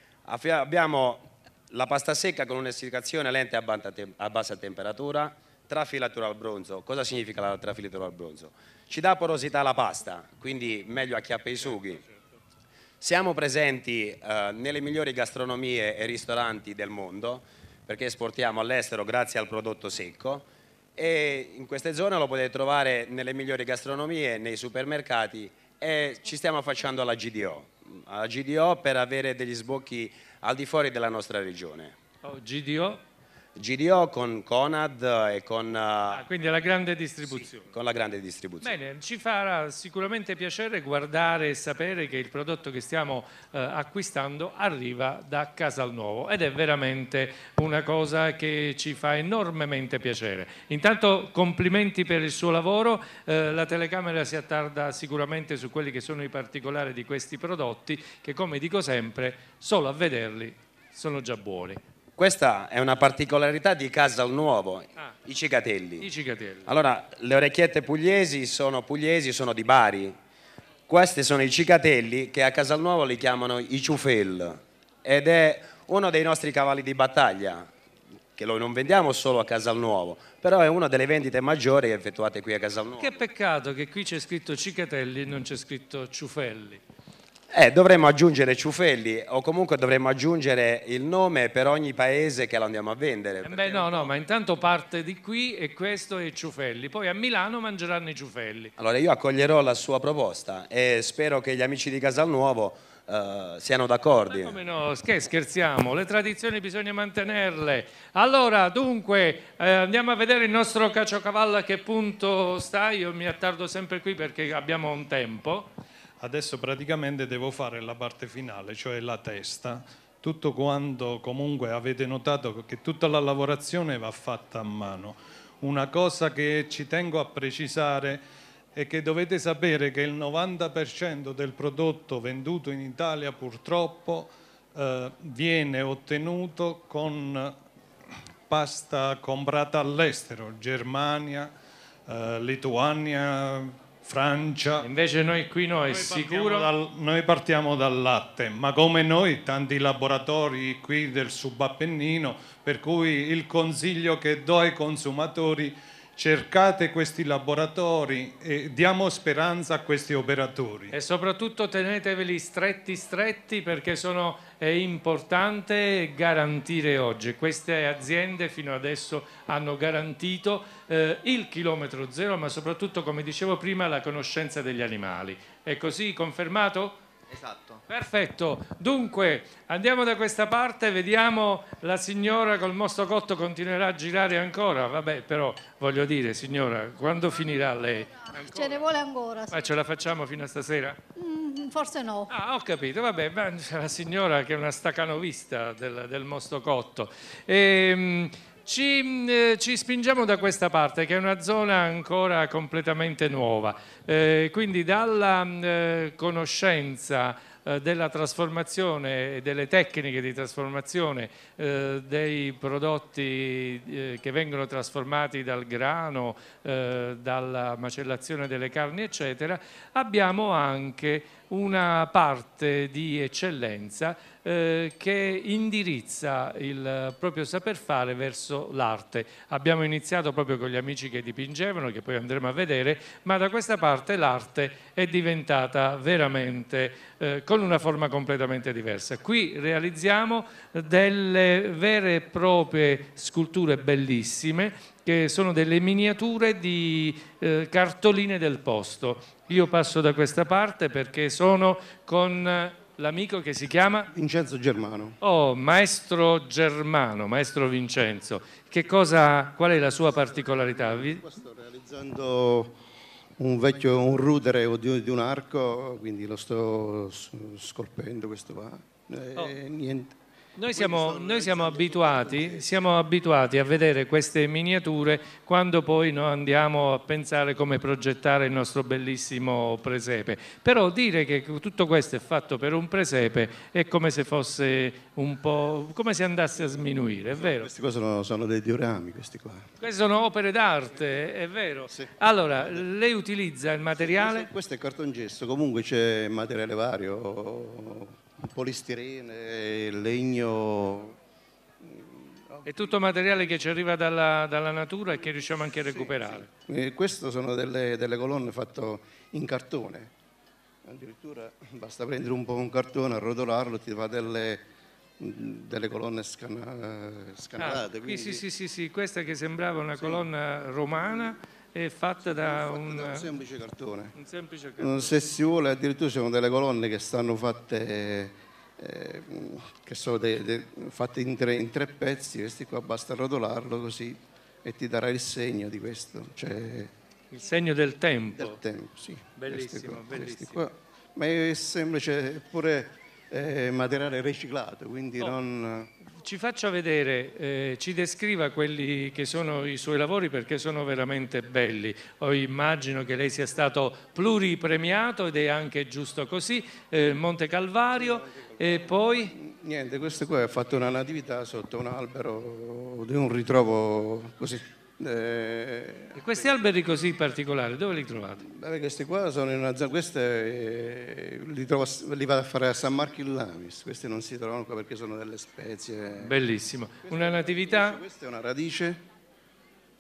Abbiamo la pasta secca con un'essicazione lenta a bassa temperatura, trafilatura al bronzo. Cosa significa la trafilatura al bronzo? Ci dà porosità alla pasta, quindi meglio acchiappa i sughi. Siamo presenti eh, nelle migliori gastronomie e ristoranti del mondo, perché esportiamo all'estero grazie al prodotto secco, e in queste zone lo potete trovare nelle migliori gastronomie, nei supermercati, e ci stiamo affacciando alla G D O, alla G D O per avere degli sbocchi al di fuori della nostra regione. Oh, G D O? G D O con Conad e con... Ah, quindi la grande distribuzione. Sì, con la grande distribuzione. Bene, ci farà sicuramente piacere guardare e sapere che il prodotto che stiamo eh, acquistando arriva da Casalnuovo ed è veramente una cosa che ci fa enormemente piacere. Intanto complimenti per il suo lavoro, eh, la telecamera si attarda sicuramente su quelli che sono i particolari di questi prodotti che, come dico sempre, solo a vederli sono già buoni. Questa è una particolarità di Casalnuovo, ah, i cicatelli. I cicatelli. Allora, le orecchiette pugliesi sono pugliesi, sono di Bari. Questi sono i cicatelli che a Casalnuovo li chiamano i ciufel ed è uno dei nostri cavalli di battaglia, che lo non vendiamo solo a Casalnuovo, però è una delle vendite maggiori effettuate qui a Casalnuovo. Che peccato che qui c'è scritto cicatelli e non c'è scritto ciufelli. Eh, dovremmo aggiungere ciufelli o comunque dovremmo aggiungere il nome per ogni paese che lo andiamo a vendere. Eh beh, no, no, ma intanto parte di qui e questo è ciufelli. Poi a Milano mangeranno i ciufelli. Allora io accoglierò la sua proposta e spero che gli amici di Casalnuovo eh, siano d'accordo. Come no, che scherziamo, le tradizioni bisogna mantenerle. Allora, dunque, eh, andiamo a vedere il nostro caciocavallo a che punto sta. Io mi attardo sempre qui perché abbiamo un tempo. Adesso praticamente devo fare la parte finale, cioè la testa. Tutto quanto comunque avete notato che tutta la lavorazione va fatta a mano. Una cosa che ci tengo a precisare è che dovete sapere che il novanta per cento del prodotto venduto in Italia purtroppo eh, viene ottenuto con pasta comprata all'estero, Germania, eh, Lituania, Francia. Invece noi qui no, è noi sicuro. Partiamo dal, noi partiamo dal latte, ma come noi tanti laboratori qui del subappennino, per cui il consiglio che do ai consumatori: cercate questi laboratori e diamo speranza a questi operatori. E soprattutto teneteveli stretti stretti, perché sono, è importante garantire oggi. Queste aziende fino adesso hanno garantito eh, il chilometro zero, ma soprattutto, come dicevo prima, la conoscenza degli animali. È così confermato? Esatto. Perfetto, dunque andiamo da questa parte, vediamo la signora col mosto cotto, continuerà a girare ancora, vabbè, però voglio dire, signora, quando finirà lei? Ancora? Ce ne vuole ancora. Ma ce la facciamo fino a stasera? Mm, forse no. Ah, ho capito, vabbè, ma la signora che è una stacanovista del, del mosto cotto. Ehm, Ci, eh, ci spingiamo da questa parte, che è una zona ancora completamente nuova, eh, quindi dalla eh, conoscenza eh, della trasformazione e delle tecniche di trasformazione eh, dei prodotti eh, che vengono trasformati dal grano, eh, dalla macellazione delle carni eccetera, abbiamo anche una parte di eccellenza eh, che indirizza il proprio saper fare verso l'arte. Abbiamo iniziato proprio con gli amici che dipingevano, che poi andremo a vedere, ma da questa parte l'arte è diventata veramente eh, con una forma completamente diversa. Qui realizziamo delle vere e proprie sculture bellissime, che sono delle miniature di eh, cartoline del posto. Io passo da questa parte perché sono con l'amico che si chiama? Vincenzo Germano. Oh, maestro Germano, maestro Vincenzo. Che cosa, qual è la sua particolarità? Vi... Sto realizzando un vecchio, un rudere o di, di un arco, quindi lo sto scolpendo, questo va. E oh. niente. Noi siamo, noi siamo abituati, siamo abituati a vedere queste miniature quando poi noi andiamo a pensare come progettare il nostro bellissimo presepe. Però dire che tutto questo è fatto per un presepe è come se fosse un po', come se andasse a sminuire, è vero? Questi qua sono, sono dei diorami, questi qua. Queste sono opere d'arte, è vero? Sì. Allora, lei utilizza il materiale? Questo, questo è cartongesso, comunque c'è materiale vario. Polistirene, legno. È tutto materiale che ci arriva dalla, dalla natura e che riusciamo anche a recuperare. Sì, sì. E queste sono delle, delle colonne fatte in cartone. Addirittura basta prendere un po' un cartone, arrotolarlo, ti fa delle, delle colonne scana, scanalate. Ah, quindi... sì, sì, sì, sì, questa che sembrava una sì. colonna romana è fatta da un, da un semplice cartone. Un semplice cartone. Se si vuole, addirittura ci sono delle colonne che stanno fatte, eh, che sono de, de, fatte in tre, in tre pezzi. Questi qua basta rotolarlo così e ti darà il segno di questo. Cioè, il segno del tempo. Del tempo, sì. Bellissimo, qua, bellissimo. Qua. Ma è semplice, pure eh, materiale riciclato, quindi oh. non... Ci faccia vedere, eh, ci descriva quelli che sono i suoi lavori, perché sono veramente belli. Io immagino che lei sia stato pluripremiato ed è anche giusto così. eh, Monte Calvario e poi... Niente, questo qua è fatto una natività sotto un albero di un ritrovo così. Eh, e questi alberi così particolari, dove li trovate? Beh, questi qua sono in una zona, questi eh, li, trovo, li vado a fare a San Marco in Lamis, questi non si trovano qua perché sono delle spezie. Bellissimo. Una natività? Questa è una radice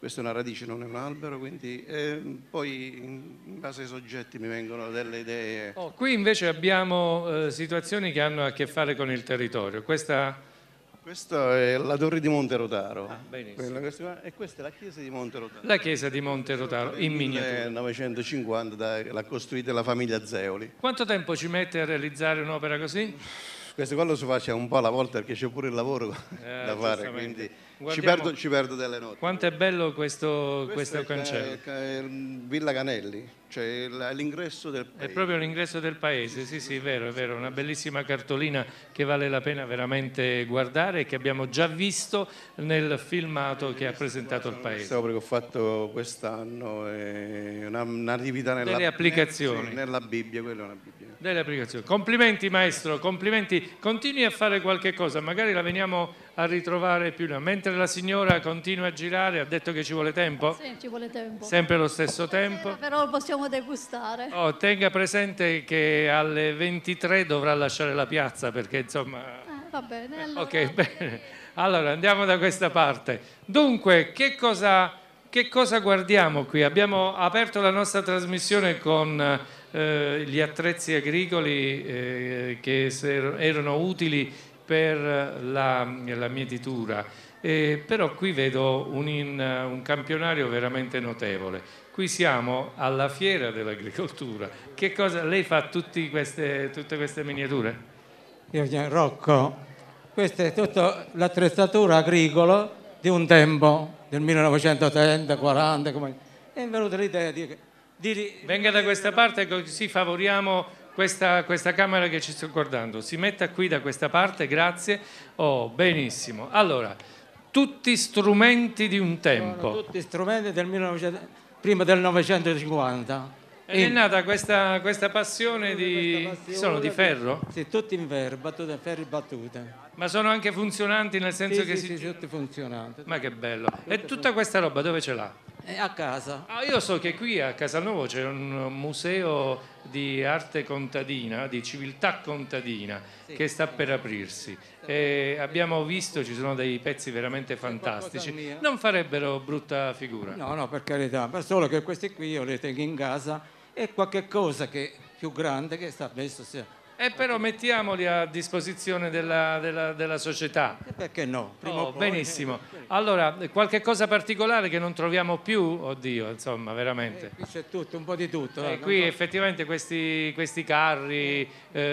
questa è una radice, non è un albero, quindi eh, poi in base ai soggetti mi vengono delle idee. Oh, qui invece abbiamo eh, situazioni che hanno a che fare con il territorio. Questa... Questa è la torre di Monterotaro, ah, quella, questa, e questa è la chiesa di Monterotaro. La chiesa di Monterotaro, in miniatura. Nel millenovecentocinquanta l'ha costruita la famiglia Zeoli. Quanto tempo ci mette a realizzare un'opera così? Questo qua lo si faccia un po' alla volta perché c'è pure il lavoro eh, da fare, quindi Guardiamo, ci, perdo, ci perdo delle notti. Quanto è bello questo, questo, questo cancello. È, è Villa Canelli, cioè l'ingresso del paese. È proprio l'ingresso del paese, sì sì, è vero, è vero, una bellissima cartolina che vale la pena veramente guardare e che abbiamo già visto nel filmato che ha presentato il paese. Che ho fatto quest'anno è una natività nella, delle applicazioni. Sì, nella Bibbia, quella è una Bibbia. Delle applicazioni. Complimenti maestro, complimenti, continui a fare qualche cosa, magari la veniamo a ritrovare più là. Mentre la signora continua a girare, ha detto che ci vuole tempo? Sì, ci vuole tempo. Sempre lo stesso tempo? Sera, però lo possiamo degustare. Oh, tenga presente che alle ventitré dovrà lasciare la piazza perché insomma... Eh, va bene, allora... Ok, bene. Allora andiamo da questa parte. Dunque, che cosa, che cosa guardiamo qui? Abbiamo aperto la nostra trasmissione con eh, gli attrezzi agricoli eh, che erano utili per la, la mietitura, eh, però qui vedo un, in, un campionario veramente notevole. Qui siamo alla fiera dell'agricoltura. Che cosa lei fa tutti queste, tutte queste miniature? Io sono Rocco, questa è tutta l'attrezzatura agricola di un tempo, del millenovecentotrenta quaranta, come... è venuta l'idea di, di... Venga da questa parte così favoriamo Questa, questa camera che ci sto guardando, si metta qui da questa parte, grazie. Oh, benissimo. Allora, tutti strumenti di un tempo. Sono tutti strumenti del millenovecento, prima del novecentocinquanta. Ed è nata questa, questa passione di... sono di ferro? Sì, tutti in ferro, battute in ferro e battute. Ma sono anche funzionanti nel senso sì, che sì, si... Sì, tutti funzionanti. Ma che bello. E tutta questa roba dove ce l'ha? È a casa. Ah, io so che qui a Casalnuovo c'è un museo di arte contadina, di civiltà contadina, sì, che sta per aprirsi. E abbiamo visto, ci sono dei pezzi veramente fantastici. Non farebbero brutta figura? No, no, per carità, per solo che questi qui io li tengo in casa e qualche cosa che più grande che sta messo sia. E però mettiamoli a disposizione della, della, della società. E perché no? Prima oh, o poi. Benissimo. Allora, qualche cosa particolare che non troviamo più? Oddio, insomma, veramente. Eh, qui c'è tutto, un po' di tutto. Eh, eh, qui so. effettivamente questi, questi carri,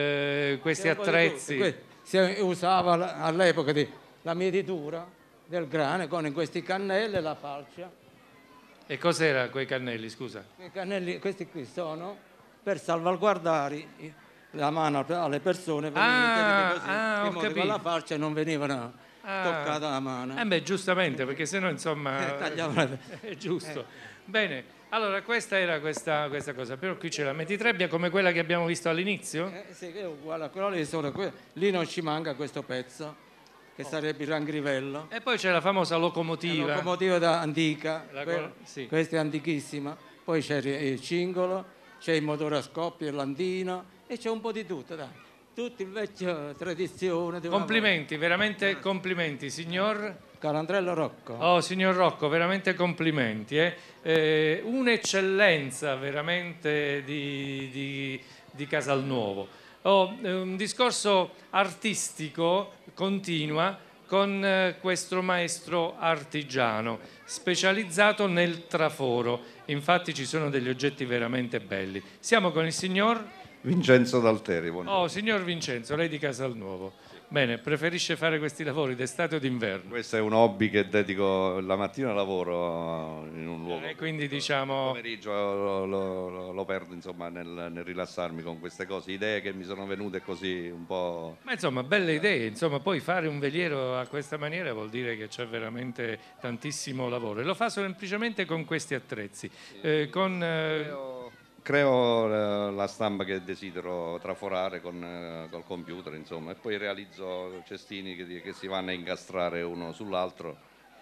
eh, questi attrezzi. Si usava all'epoca la mietitura del grano con questi cannelli e la falcia. E cos'era quei cannelli, scusa? I cannelli, questi qui sono per salvaguardare la mano alle persone, ah, così, ah, in modo che con la falce non venivano ah. toccata la mano. Eh beh, giustamente, perché sennò insomma è giusto. Eh. Bene, allora questa era questa, questa cosa, però qui c'è la metitrebbia come quella che abbiamo visto all'inizio? Eh, sì, è uguale a quella lì, solo que- lì non ci manca questo pezzo, che oh. sarebbe il rangrivello. E poi c'è la famosa locomotiva. La locomotiva da antica, la que- sì. questa è antichissima, poi c'è il cingolo, c'è il motore a scoppio, il landino, e c'è un po' di tutto, dai. Tutti in vecchia tradizione. Complimenti, veramente complimenti, signor Calandrello Rocco. Oh, signor Rocco, veramente complimenti. Eh? Eh, un'eccellenza veramente di, di, di Casalnuovo. Oh, un discorso artistico continua con eh, questo maestro artigiano specializzato nel traforo. Infatti ci sono degli oggetti veramente belli. Siamo con il signor Vincenzo D'Alteri. Oh, signor Vincenzo, lei di Casalnuovo. Bene, preferisce fare questi lavori d'estate o d'inverno? Questo è un hobby che dedico la mattina, lavoro in un luogo. E quindi diciamo... Il pomeriggio lo, lo, lo perdo insomma nel, nel rilassarmi con queste cose, idee che mi sono venute così un po'... Ma insomma, belle idee, insomma, poi fare un veliero a questa maniera vuol dire che c'è veramente tantissimo lavoro. E lo fa semplicemente con questi attrezzi. Eh, con... Eh... Creo la stampa che desidero traforare con col computer, insomma, e poi realizzo cestini che, che si vanno a incastrare uno sull'altro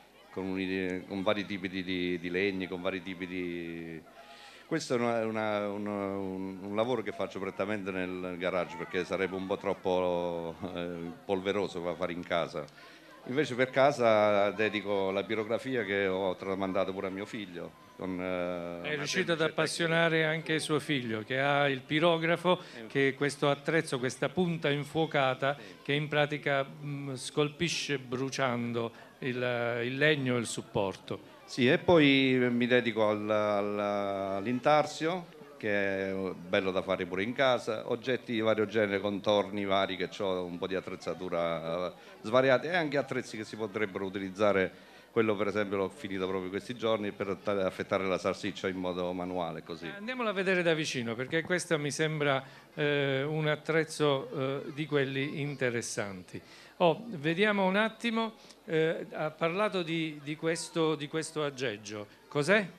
con, con vari tipi di, di, di legni, con vari tipi di... Questo è una, una, una, un, un lavoro che faccio prettamente nel garage perché sarebbe un po' troppo eh, polveroso da fare in casa. Invece per casa dedico la pirografia che ho tramandato pure a mio figlio. Con, eh, È riuscito ad appassionare anche suo figlio, che ha il pirografo, che è questo attrezzo, questa punta infuocata che in pratica mh, scolpisce bruciando il, il legno e il supporto. Sì, e poi mi dedico al- al- all'intarsio, che è bello da fare pure in casa, oggetti di vario genere, contorni vari, che ho un po' di attrezzatura eh, svariata e anche attrezzi che si potrebbero utilizzare. Quello per esempio l'ho finito proprio questi giorni per ta- affettare la salsiccia in modo manuale, così. Andiamola a vedere da vicino, perché questo mi sembra eh, un attrezzo eh, di quelli interessanti. Oh, vediamo un attimo, eh, ha parlato di, di, questo, di questo aggeggio. Cos'è?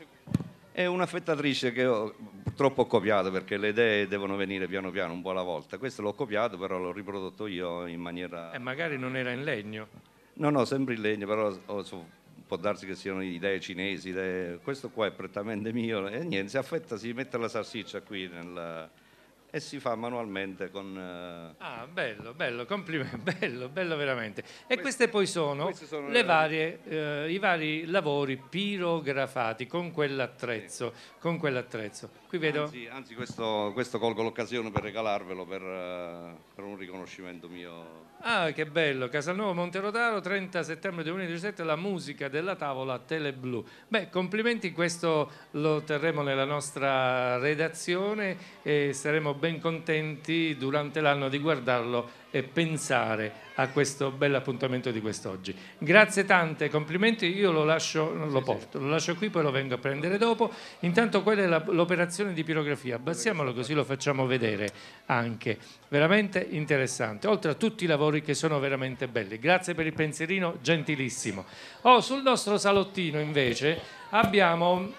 È un'affettatrice che ho, purtroppo ho copiato, perché le idee devono venire piano piano, un po' alla volta. Questo l'ho copiato, però l'ho riprodotto io in maniera... E magari non era in legno. No, no, sempre in legno, però oh, so- può darsi che siano idee cinesi, idee... questo qua è prettamente mio e niente, si affetta, si mette la salsiccia qui nel... e si fa manualmente con... eh, Ah, bello, bello, complimenti, bello, bello veramente. E queste poi sono, sono le le- varie, eh, i vari lavori pirografati con quell'attrezzo, con quell'attrezzo. Qui vedo... Anzi, anzi questo, questo colgo l'occasione per regalarvelo per, eh, per un riconoscimento mio. Ah, che bello, Casalnuovo Monterodaro, trenta settembre duemiladiciassette, la musica della tavola Teleblu. Beh, complimenti, questo lo terremo nella nostra redazione e saremo ben contenti durante l'anno di guardarlo e pensare a questo bel appuntamento di quest'oggi. Grazie tante, complimenti, io lo lascio, non lo porto, lo lascio qui, poi lo vengo a prendere dopo. Intanto quella è la- l'operazione di pirografia, abbassiamolo così lo facciamo vedere anche, veramente interessante, oltre a tutti i lavori che sono veramente belli. Grazie per il pensierino gentilissimo. Oh, sul nostro salottino invece abbiamo,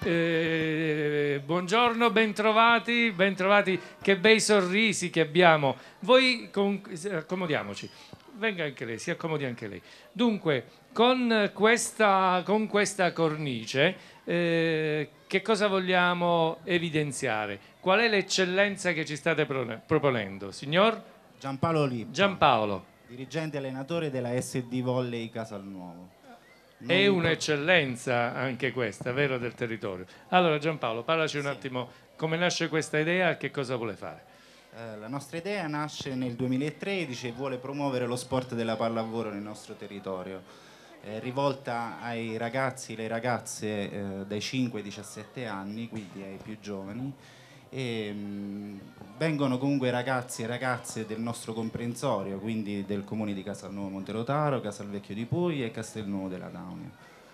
eh, buongiorno, bentrovati, bentrovati, che bei sorrisi che abbiamo. Voi con- accomodiamoci, venga anche lei, si accomodi anche lei. Dunque, con questa, con questa cornice, eh, che cosa vogliamo evidenziare? Qual è l'eccellenza che ci state pro- proponendo? Signor Giampaolo Lippa, Giampaolo, dirigente allenatore della S D Volley Casalnuovo. è Noi- un'eccellenza anche questa, vero, del territorio. Allora Giampaolo, parlaci un attimo come nasce questa idea e che cosa vuole fare. Eh, la nostra idea nasce nel duemilatredici e vuole promuovere lo sport della pallavolo nel nostro territorio, eh, rivolta ai ragazzi e le ragazze eh, dai cinque ai diciassette anni, quindi ai più giovani. E, mh, vengono comunque ragazzi e ragazze del nostro comprensorio, quindi del comune di Casalnuovo Monterodaro, Casalvecchio di Puglia e Castelnuovo della Daunia.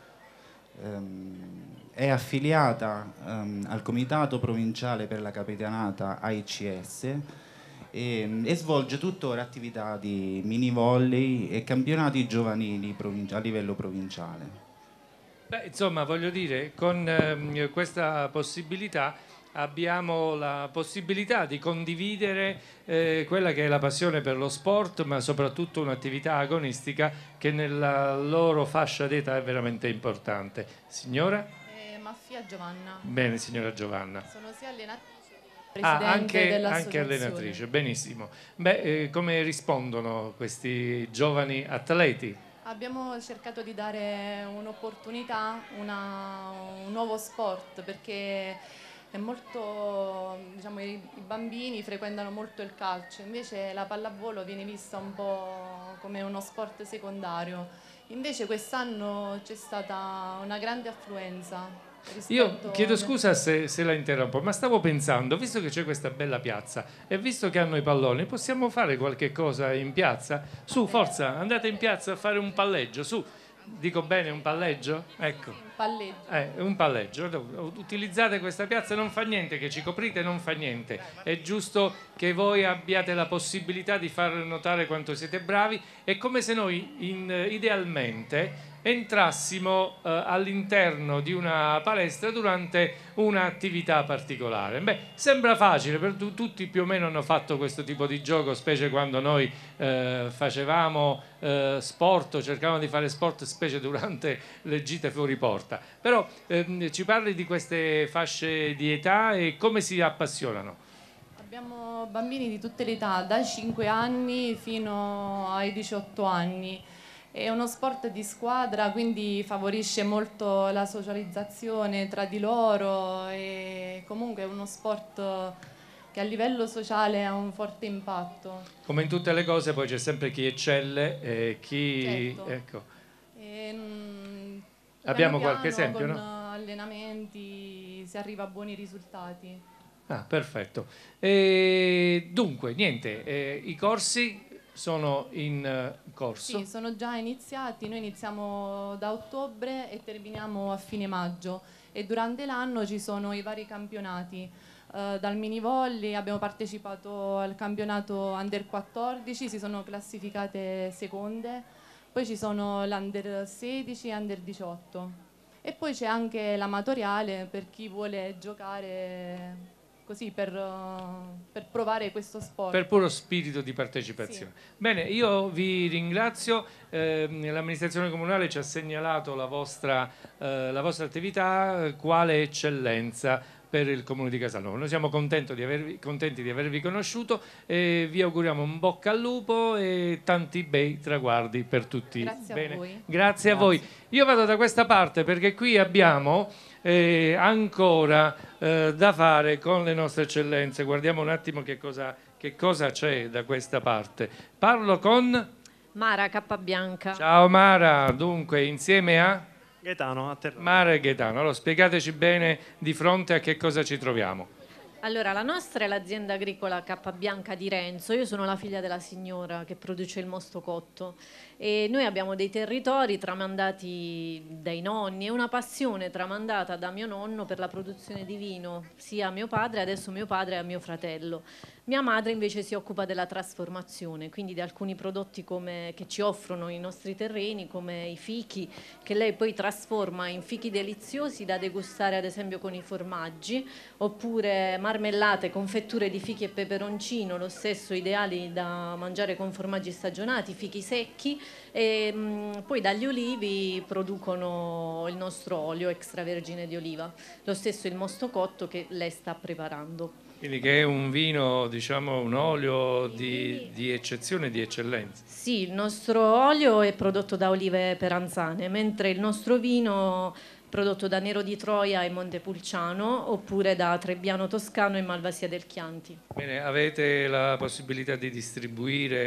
Ehm, è affiliata ehm, al Comitato Provinciale per la Capitanata A I C S e, e svolge tuttora attività di mini volley e campionati giovanili provin- a livello provinciale. Beh, insomma, voglio dire, con ehm, questa possibilità abbiamo la possibilità di condividere eh, quella che è la passione per lo sport, ma soprattutto un'attività agonistica che nella loro fascia d'età è veramente importante. Signora? Eh, Maffia Giovanna. Bene, signora Giovanna. Sono sia allenatrice che Ah, presidente anche, anche dell'associazione. allenatrice, benissimo. Beh, eh, come rispondono questi giovani atleti? Abbiamo cercato di dare un'opportunità, una- un nuovo sport, perché è molto, diciamo, i, i bambini frequentano molto il calcio, invece la pallavolo viene vista un po' come uno sport secondario. Invece quest'anno c'è stata una grande affluenza. Io rispetto chiedo alle- scusa se, se la interrompo, ma stavo pensando, visto che c'è questa bella piazza e visto che hanno i palloni, possiamo fare qualche cosa in piazza? Su, forza, andate in piazza a fare un palleggio, su. Dico bene, un palleggio? Ecco. palleggio. Eh, un palleggio, utilizzate questa piazza, non fa niente che ci coprite, non fa niente, è giusto che voi abbiate la possibilità di far notare quanto siete bravi. È come se noi in, idealmente entrassimo eh, all'interno di una palestra durante un'attività particolare. Beh, sembra facile, per tu, tutti più o meno hanno fatto questo tipo di gioco, specie quando noi eh, facevamo eh, sport o cercavamo di fare sport, specie durante le gite fuori porta. Però ehm, ci parli di queste fasce di età e come si appassionano? Abbiamo bambini di tutte le età, dai cinque anni fino ai diciotto anni. È uno sport di squadra, quindi favorisce molto la socializzazione tra di loro e comunque è uno sport che a livello sociale ha un forte impatto. Come in tutte le cose poi c'è sempre chi eccelle e chi... Certo. Ecco. E, mh, Abbiamo piano qualche piano, esempio, con no? allenamenti si arriva a buoni risultati. Ah, perfetto. E dunque, niente, eh, i corsi sono in uh, corso. Sì, sono già iniziati, noi iniziamo da ottobre e terminiamo a fine maggio e durante l'anno ci sono i vari campionati. Uh, dal mini volley abbiamo partecipato al campionato under quattordici, si sono classificate seconde, poi ci sono l'under sedici e under diciotto e poi c'è anche l'amatoriale per chi vuole giocare così per, uh, per provare questo sport. Per puro spirito di partecipazione. Sì. Bene, io vi ringrazio. Eh, l'amministrazione comunale ci ha segnalato la vostra, eh, la vostra attività, eh, quale eccellenza per il comune di Casalnuovo. Noi siamo contenti di avervi, contenti di avervi conosciuto e vi auguriamo un bocca al lupo e tanti bei traguardi per tutti. Grazie Bene. a voi. Grazie, Grazie a voi. Io vado da questa parte perché qui abbiamo eh, ancora eh, da fare con le nostre eccellenze. Guardiamo un attimo che cosa, che cosa c'è da questa parte. Parlo con Mara Cappabianca. Ciao Mara, dunque insieme a Gaetano, a Terrone. Mara e Gaetano. Allora, spiegateci bene di fronte a che cosa ci troviamo. Allora, la nostra è l'azienda agricola Cappabianca di Renzo. Io sono la figlia della signora che produce il mosto cotto e noi abbiamo dei territori tramandati dai nonni e una passione tramandata da mio nonno per la produzione di vino, sia a mio padre, adesso mio padre e a mio fratello. Mia madre invece si occupa della trasformazione, quindi di alcuni prodotti come, che ci offrono i nostri terreni, come i fichi, che lei poi trasforma in fichi deliziosi da degustare ad esempio con i formaggi, oppure marmellate, confetture di fichi e peperoncino, lo stesso ideali da mangiare con formaggi stagionati, fichi secchi, e mh, poi dagli olivi producono il nostro olio extravergine di oliva, lo stesso il mosto cotto che lei sta preparando. Quindi che è un vino, diciamo, un olio di, di eccezione, di eccellenza. Sì, il nostro olio è prodotto da olive peranzane, mentre il nostro vino prodotto da Nero di Troia e Montepulciano, oppure da Trebbiano Toscano e Malvasia del Chianti. Bene, avete la possibilità di distribuire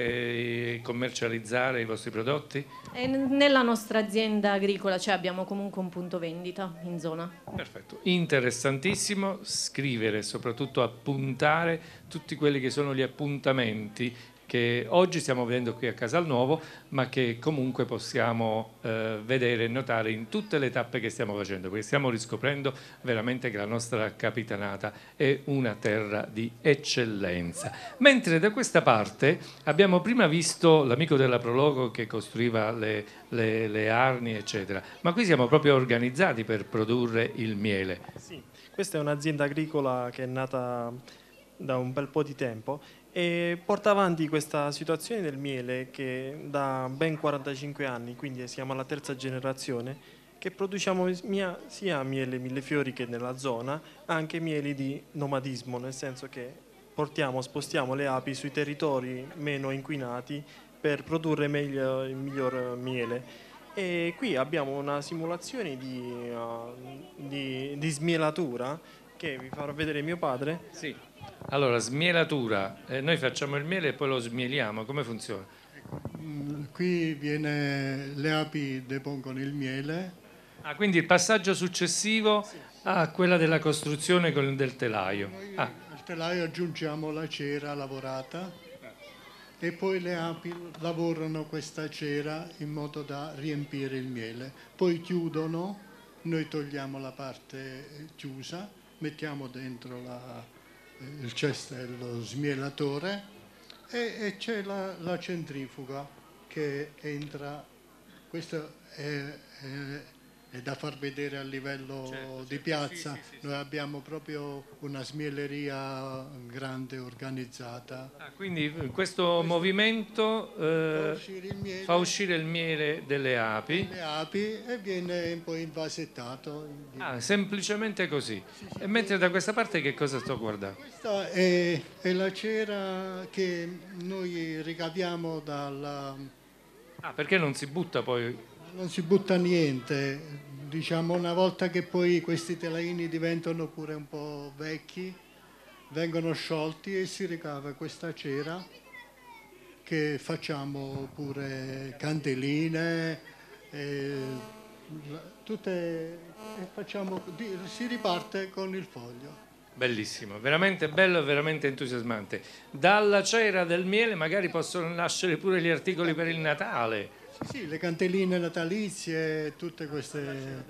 e commercializzare i vostri prodotti? E nella nostra azienda agricola cioè, abbiamo comunque un punto vendita in zona. Perfetto, interessantissimo scrivere, soprattutto appuntare tutti quelli che sono gli appuntamenti che oggi stiamo vedendo qui a Casalnuovo, ma che comunque possiamo eh, vedere e notare in tutte le tappe che stiamo facendo, perché stiamo riscoprendo veramente che la nostra capitanata è una terra di eccellenza. Mentre da questa parte abbiamo prima visto l'amico della Prologo che costruiva le, le, le arni, eccetera, ma qui siamo proprio organizzati per produrre il miele. Sì, questa è un'azienda agricola che è nata da un bel po' di tempo e porta avanti questa situazione del miele che da ben quarantacinque anni, quindi siamo alla terza generazione, che produciamo mia, sia miele millefiori che nella zona, anche mieli di nomadismo, nel senso che portiamo, spostiamo le api sui territori meno inquinati per produrre meglio, il miglior miele. E qui abbiamo una simulazione di, uh, di, di smielatura che vi farò vedere mio padre. Sì. Allora, smielatura, eh, noi facciamo il miele e poi lo smieliamo, come funziona? Mm, Qui viene, le api depongono il miele. Ah, quindi il passaggio successivo Sì. a quella della costruzione con, del telaio. Noi Ah. al telaio aggiungiamo la cera lavorata e poi le api lavorano questa cera in modo da riempire il miele. Poi chiudono, noi togliamo la parte chiusa, mettiamo dentro la, il cestello smielatore e, e c'è la, la centrifuga che entra. Questo è, è, è da far vedere a livello Certo, di certo. piazza. Sì, sì, sì, Noi sì. abbiamo proprio una smieleria grande, organizzata. Ah, quindi questo movimento eh, Fa uscire il miele. fa uscire il miele delle api. Le api e viene poi invasettato. Ah, semplicemente così. E mentre da questa parte che cosa sto guardando? Questa è, è la cera che noi ricaviamo dalla, Ah, perché non si butta poi? Non si butta niente, diciamo una volta che poi questi telaini diventano pure un po' vecchi, vengono sciolti e si ricava questa cera che facciamo pure candeline, e, tutte, e facciamo, si riparte con il foglio. Bellissimo, veramente bello e veramente entusiasmante. Dalla cera del miele magari possono nascere pure gli articoli per il Natale. Sì, le candeline natalizie, tutte queste...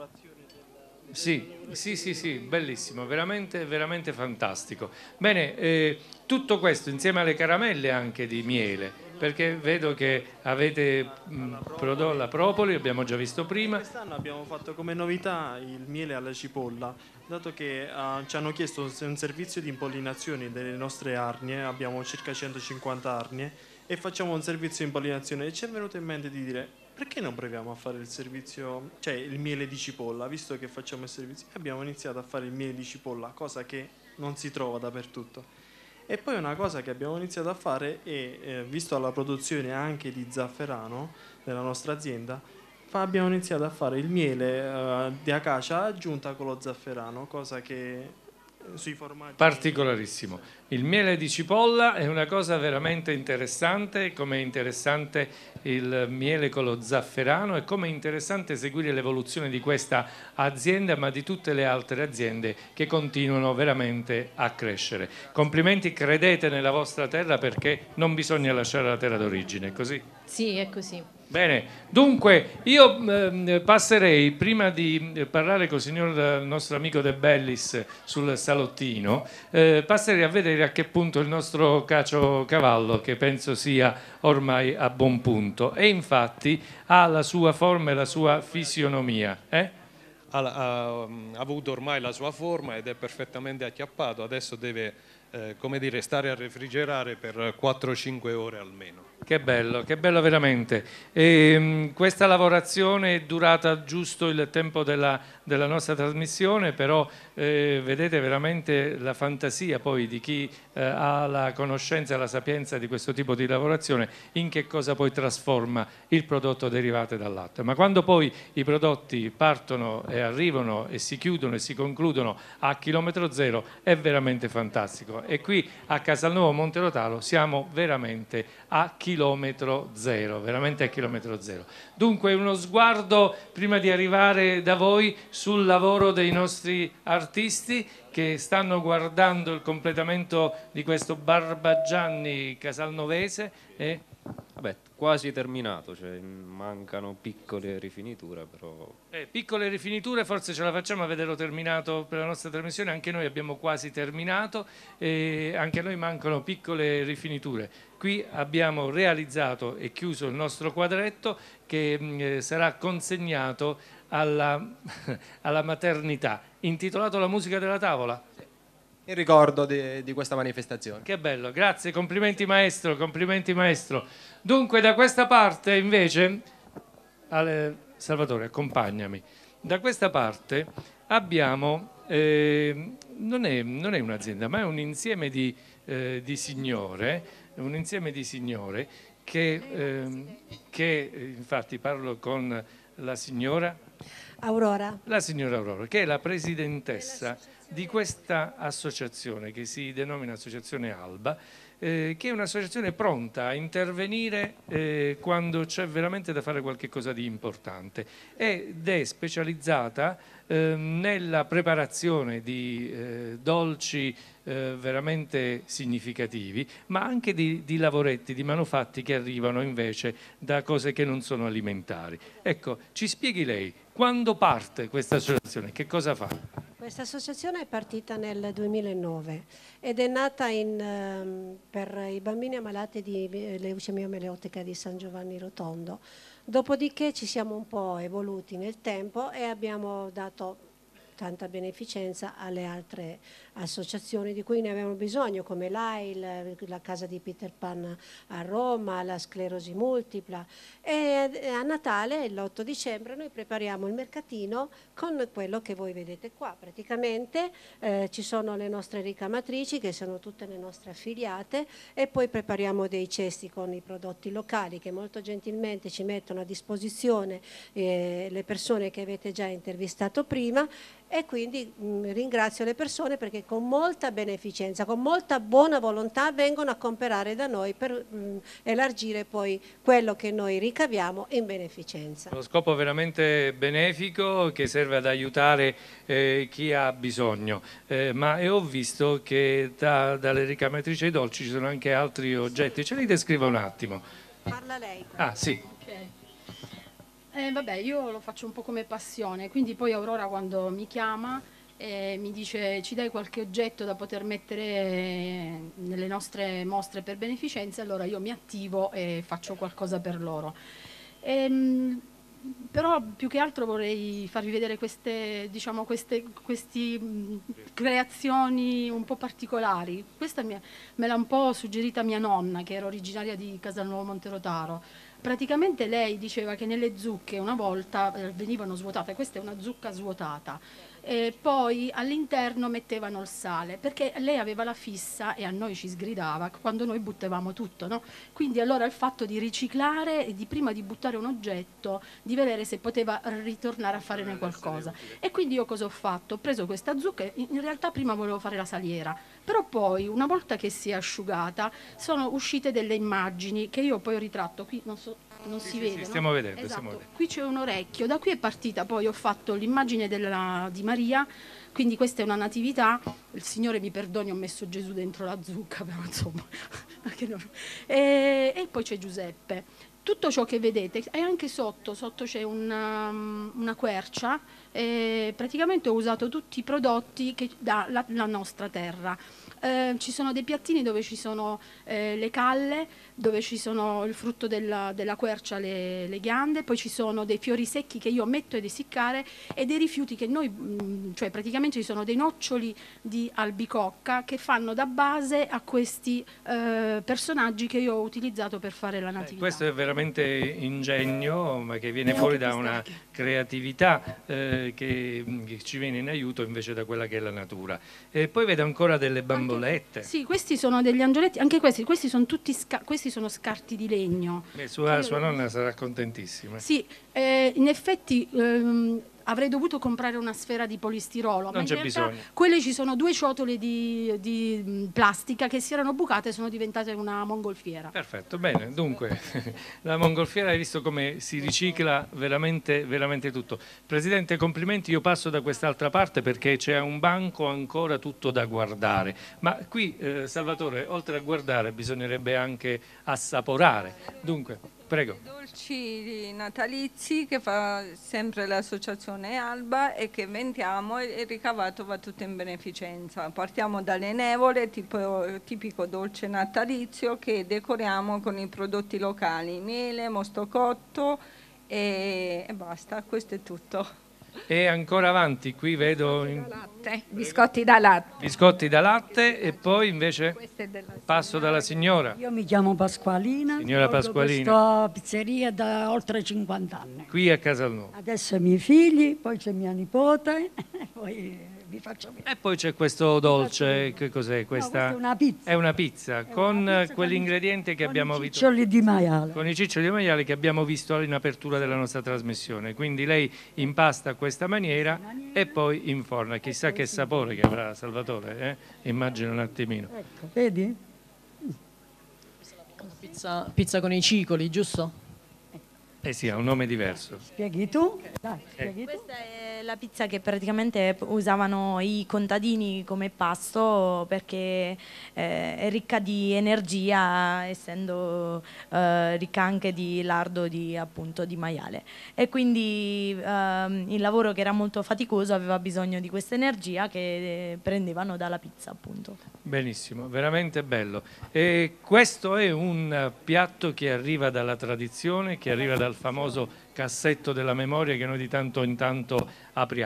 Sì, sì, sì, sì, bellissimo, veramente, veramente fantastico. Bene, eh, tutto questo insieme alle caramelle anche di miele, perché vedo che avete mh, prodotto la propoli, abbiamo già visto prima. Quest'anno abbiamo fatto come novità il miele alla cipolla, dato che uh, ci hanno chiesto un servizio di impollinazione delle nostre arnie, abbiamo circa centocinquanta arnie, e facciamo un servizio di impollinazione e ci è venuto in mente di dire: perché non proviamo a fare il servizio, cioè il miele di cipolla, visto che facciamo il servizio? Abbiamo iniziato a fare il miele di cipolla, cosa che non si trova dappertutto. E poi una cosa che abbiamo iniziato a fare è, eh, visto la produzione anche di zafferano della nostra azienda, fa, abbiamo iniziato a fare il miele eh, di acacia aggiunta con lo zafferano, cosa che sui formaggi... Particolarissimo. Il miele di cipolla è una cosa veramente interessante, come è interessante il miele con lo zafferano e come è interessante seguire l'evoluzione di questa azienda, ma di tutte le altre aziende che continuano veramente a crescere. Complimenti, credete nella vostra terra, perché non bisogna lasciare la terra d'origine, è così? Sì, è così. Bene, dunque io eh, passerei, prima di parlare con il signor il nostro amico De Bellis sul salottino, eh, passerei a vedere a che punto il nostro caciocavallo, che penso sia ormai a buon punto, e infatti ha la sua forma e la sua fisionomia. Eh? Ha, ha, ha avuto ormai la sua forma ed è perfettamente acchiappato, adesso deve eh, come dire, stare a refrigerare per quattro cinque ore almeno. Che bello, che bello veramente. E, mh, questa lavorazione è durata giusto il tempo della, della nostra trasmissione, però eh, vedete veramente la fantasia poi di chi eh, ha la conoscenza e la sapienza di questo tipo di lavorazione, in che cosa poi trasforma il prodotto derivante dal latte. Ma quando poi i prodotti partono e arrivano e si chiudono e si concludono a chilometro zero, è veramente fantastico. E qui a Casalnuovo Monterotaro siamo veramente a chilometro zero, veramente a chilometro zero. Dunque uno sguardo prima di arrivare da voi sul lavoro dei nostri artisti che stanno guardando il completamento di questo Barbagianni casalnovese e... Vabbè, quasi terminato, cioè mancano piccole rifiniture, però... Eh, piccole rifiniture, forse ce la facciamo a vederlo terminato per la nostra trasmissione, anche noi abbiamo quasi terminato e anche a noi mancano piccole rifiniture. Qui abbiamo realizzato e chiuso il nostro quadretto che eh, sarà consegnato alla, alla maternità, intitolato La musica della tavola. In ricordo di, di questa manifestazione. Che bello, grazie, complimenti maestro, complimenti maestro. Dunque da questa parte invece, Ale, Salvatore accompagnami, da questa parte abbiamo, eh, non è, non è un'azienda ma è un insieme di, eh, di signore, un insieme di signore che, eh, che infatti parlo con la signora Aurora. La signora Aurora, che è la presidentessa di questa associazione che si denomina Associazione Alba, eh, che è un'associazione pronta a intervenire eh, quando c'è veramente da fare qualche cosa di importante ed è specializzata eh, nella preparazione di eh, dolci eh, veramente significativi, ma anche di, di lavoretti, di manufatti che arrivano invece da cose che non sono alimentari. Ecco, ci spieghi lei, quando parte questa associazione, che cosa fa? Questa associazione è partita nel duemilanove ed è nata in, um, per i bambini ammalati di leucemia mielotica di San Giovanni Rotondo. Dopodiché ci siamo un po' evoluti nel tempo e abbiamo dato tanta beneficenza alle altre associazioni di cui ne avevano bisogno, come l'A I L, la casa di Peter Pan a Roma, la sclerosi multipla. E a Natale, l'otto dicembre, noi prepariamo il mercatino con quello che voi vedete qua. Praticamente eh, ci sono le nostre ricamatrici, che sono tutte le nostre affiliate, e poi prepariamo dei cesti con i prodotti locali che molto gentilmente ci mettono a disposizione eh, le persone che avete già intervistato prima, e quindi mh, ringrazio le persone perché con molta beneficenza, con molta buona volontà vengono a comprare da noi per mh, elargire poi quello che noi ricaviamo in beneficenza. Lo scopo veramente benefico che serve ad aiutare eh, chi ha bisogno, eh, ma e ho visto che da, dalle ricamatrici ai dolci ci sono anche altri oggetti, ce li descriva un attimo. Parla lei. Ah sì. Okay. Eh, vabbè, io lo faccio un po' come passione, quindi poi Aurora quando mi chiama eh, mi dice ci dai qualche oggetto da poter mettere nelle nostre mostre per beneficenza, allora io mi attivo e faccio qualcosa per loro. Ehm, però più che altro vorrei farvi vedere queste, diciamo, queste questi, mh, creazioni un po' particolari. Questa mia, me l'ha un po' suggerita mia nonna, che era originaria di Casalnuovo Monterotaro. Praticamente lei diceva che nelle zucche una volta eh, venivano svuotate, questa è una zucca svuotata, e poi all'interno mettevano il sale, perché lei aveva la fissa, e a noi ci sgridava, quando noi buttavamo tutto, no? Quindi allora il fatto di riciclare e di prima di buttare un oggetto, di vedere se poteva ritornare a farne qualcosa. E quindi io cosa ho fatto? Ho preso questa zucca, in realtà prima volevo fare la saliera, però poi una volta che si è asciugata sono uscite delle immagini che io poi ho ritratto, qui non so, non Sì, si sì, vede, sì, no? stiamo vedendo, Esatto. stiamo vedendo. Qui c'è un orecchio, da qui è partita, poi ho fatto l'immagine della- di Maria, quindi questa è una natività, il Signore mi perdoni, ho messo Gesù dentro la zucca, però insomma, che non- e, e poi c'è Giuseppe. Tutto ciò che vedete, e anche sotto, sotto c'è una, una quercia, e praticamente ho usato tutti i prodotti che dà la, la nostra terra. Eh, ci sono dei piattini dove ci sono eh, le calle, dove ci sono il frutto della, della quercia, le, le ghiande, poi ci sono dei fiori secchi che io metto ad essiccare e dei rifiuti che noi, mh, cioè praticamente ci sono dei noccioli di albicocca che fanno da base a questi eh, personaggi che io ho utilizzato per fare la natività. Questo è veramente ingegno, ma che viene fuori da una creatività eh, che, che ci viene in aiuto invece da quella che è la natura. E poi vedo ancora delle bambolette. Sì, questi sono degli angioletti, anche questi, questi sono tutti sca- questi sono scarti di legno. Beh, sua, sua nonna sarà contentissima. Sì, eh, in effetti ehm, avrei dovuto comprare una sfera di polistirolo, ma Non in c'è realtà bisogno. quelle ci sono due ciotole di, di mh, plastica che si erano bucate e sono diventate una mongolfiera. Perfetto, bene, dunque la mongolfiera, hai visto come si ricicla veramente, veramente tutto. Presidente, complimenti, io passo da quest'altra parte perché c'è un banco ancora tutto da guardare, ma qui eh, Salvatore, oltre a guardare bisognerebbe anche assaporare, dunque prego. Dolci natalizi che fa sempre l'associazione Alba e che vendiamo, e il ricavato va tutto in beneficenza. Partiamo dalle nevole, tipo, tipico dolce natalizio, che decoriamo con i prodotti locali, miele, mosto cotto e, e basta, questo è tutto. E ancora avanti, qui vedo in- Latte, biscotti da latte. biscotti da latte e poi invece passo dalla signora. Io mi chiamo Pasqualina, Signora svolgo Pasqualina. questa pizzeria da oltre cinquanta anni. Qui a Casalnuovo. Adesso i miei figli, poi c'è mia nipote, poi vi faccio vedere. E poi c'è questo dolce, che cos'è questa? questa è una pizza. È una pizza con una pizza quell'ingrediente che abbiamo visto. Ciccioli di maiale. Con i ciccioli di maiale che abbiamo visto in apertura della nostra trasmissione. Quindi lei impasta a questa maniera e poi inforna. Chissà che sapore che avrà Salvatore, eh? Immagino un attimino. Ecco, vedi? Pizza, pizza con i cicoli, giusto? Eh sì, ha un nome diverso. Spieghi tu? Dai, spieghi tu. Questa è la pizza che praticamente usavano i contadini come pasto perché eh, è ricca di energia, essendo eh, ricca anche di lardo di, appunto, di maiale. E quindi ehm, il lavoro, che era molto faticoso, aveva bisogno di questa energia che prendevano dalla pizza, appunto. Benissimo, veramente bello. E questo è un piatto che arriva dalla tradizione, che arriva dal famoso cassetto della memoria che noi di tanto in tanto apriamo.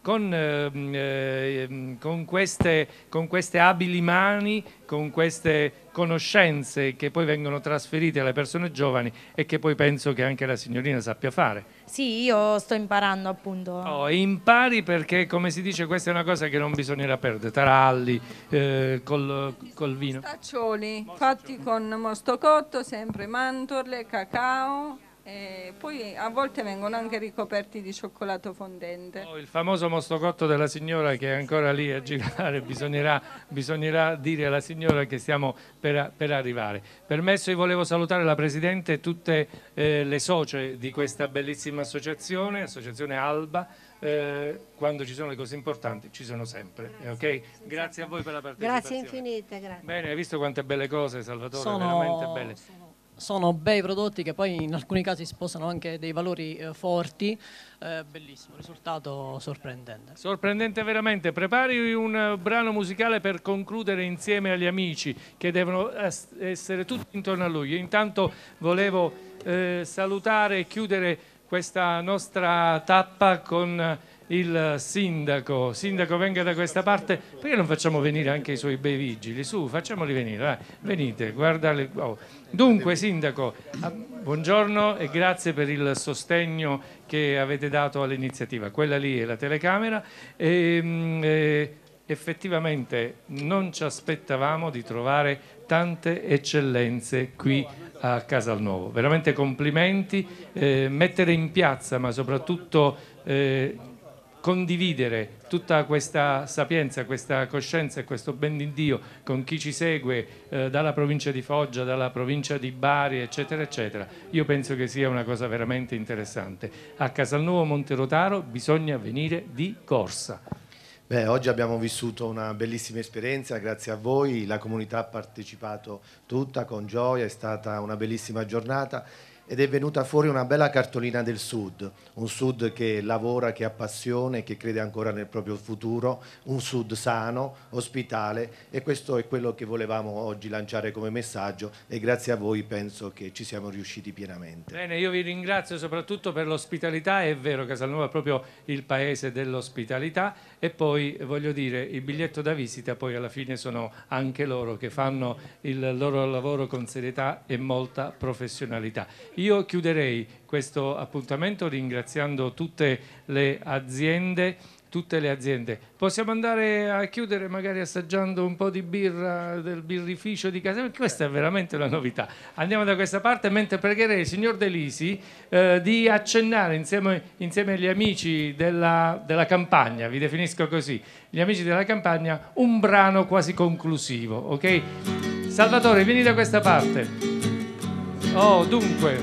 con, ehm, eh, con, queste, con queste abili mani, con queste conoscenze che poi vengono trasferite alle persone giovani e che poi penso che anche la signorina sappia fare. Sì, io sto imparando appunto. Oh, e impari perché, come si dice, questa è una cosa che non bisognerà perdere, taralli, eh, col, col vino. Mostaccioli fatti con mosto cotto, sempre mandorle, cacao. E poi a volte vengono anche ricoperti di cioccolato fondente. Oh, il famoso mosto cotto della signora che è ancora lì a girare, bisognerà, bisognerà dire alla signora che stiamo per, per arrivare. Permesso, io volevo salutare la Presidente e tutte eh, le socie di questa bellissima associazione, Associazione Alba. Eh, quando ci sono le cose importanti ci sono sempre, eh, ok? Grazie a voi per la partecipazione. Grazie infinite, grazie. Bene, hai visto quante belle cose, Salvatore? Sono- Veramente belle. Sono bei prodotti che poi in alcuni casi sposano anche dei valori eh, forti, eh, bellissimo, risultato sorprendente. Sorprendente veramente. Prepari un eh, brano musicale per concludere insieme agli amici che devono es- essere tutti intorno a lui. Io intanto volevo eh, salutare e chiudere questa nostra tappa con il sindaco. Sindaco, venga da questa parte. Perché non facciamo venire anche i suoi bei vigili? Su, facciamoli venire, vai. Venite, guardali. Oh. Dunque, sindaco, ah, buongiorno e grazie per il sostegno che avete dato all'iniziativa. Quella lì è la telecamera e, mh, eh, effettivamente non ci aspettavamo di trovare tante eccellenze qui a Casalnuovo. Veramente complimenti, eh, mettere in piazza, ma soprattutto eh, condividere tutta questa sapienza, questa coscienza e questo ben di Dio con chi ci segue eh, dalla provincia di Foggia, dalla provincia di Bari, eccetera, eccetera. Io penso che sia una cosa veramente interessante. A Casalnuovo Monterotaro bisogna venire di corsa. Beh, oggi abbiamo vissuto una bellissima esperienza, grazie a voi, la comunità ha partecipato tutta con gioia, è stata una bellissima giornata ed è venuta fuori una bella cartolina del Sud, un Sud che lavora, che ha passione, che crede ancora nel proprio futuro, un Sud sano, ospitale, e questo è quello che volevamo oggi lanciare come messaggio e grazie a voi penso che ci siamo riusciti pienamente. Bene, io vi ringrazio soprattutto per l'ospitalità, è vero, Casalnuovo è proprio il paese dell'ospitalità e poi voglio dire, il biglietto da visita poi alla fine sono anche loro che fanno il loro lavoro con serietà e molta professionalità. Io chiuderei questo appuntamento ringraziando tutte le aziende, tutte le aziende. Possiamo andare a chiudere magari assaggiando un po' di birra del birrificio di casa, perché questa è veramente una novità. Andiamo da questa parte mentre pregherei il signor De Lisi eh, di accennare insieme, insieme agli amici della, della campagna, vi definisco così, gli amici della campagna, un brano quasi conclusivo, ok? Salvatore, vieni da questa parte. Oh, dunque,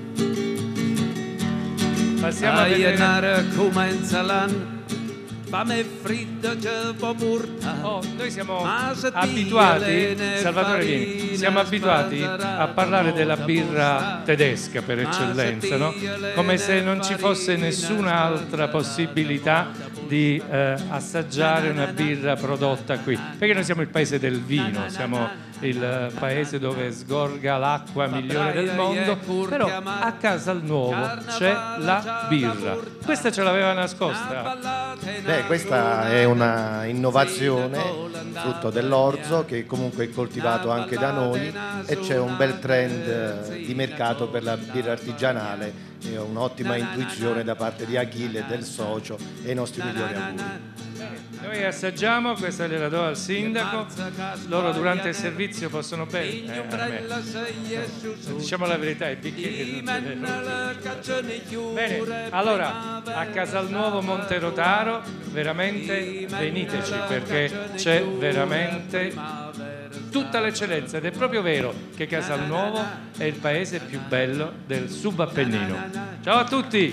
passiamo a vedere. Comincia l'anno, fammi freddo che può portare. Oh, noi siamo abituati, Salvatore vieni, siamo abituati a parlare della birra tedesca per eccellenza, no? Come se non ci fosse nessun'altra possibilità di eh, assaggiare una birra prodotta qui, perché noi siamo il paese del vino, siamo il paese dove sgorga l'acqua migliore del mondo, però a Casalnuovo c'è la birra. Questa ce l'aveva nascosta. Beh, questa è una innovazione frutto dell'orzo che comunque è coltivato anche da noi e c'è un bel trend di mercato per la birra artigianale e un'ottima intuizione da parte di Achille e del socio e i nostri migliori auguri. Noi assaggiamo, questa gliela do al sindaco, loro durante il servizio possono bere. Eh, diciamo la verità, i bicchieri non ce ne sono. Bene, allora a Casalnuovo Monterotaro veramente veniteci perché c'è veramente tutta l'eccellenza ed è proprio vero che Casalnuovo è il paese più bello del subappennino. Ciao a tutti!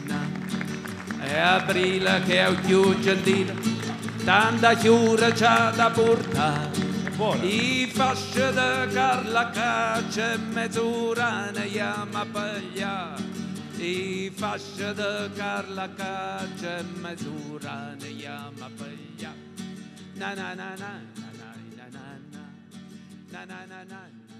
È aprile che è più gentile, tanta chiura c'ha da portare. I fasci da Carla Caccia e mezz'ora ne chiama paglia. I fasci da Carla Caccia e mezz'ora ne chiama paglia. Na na na na na na na na na na na na.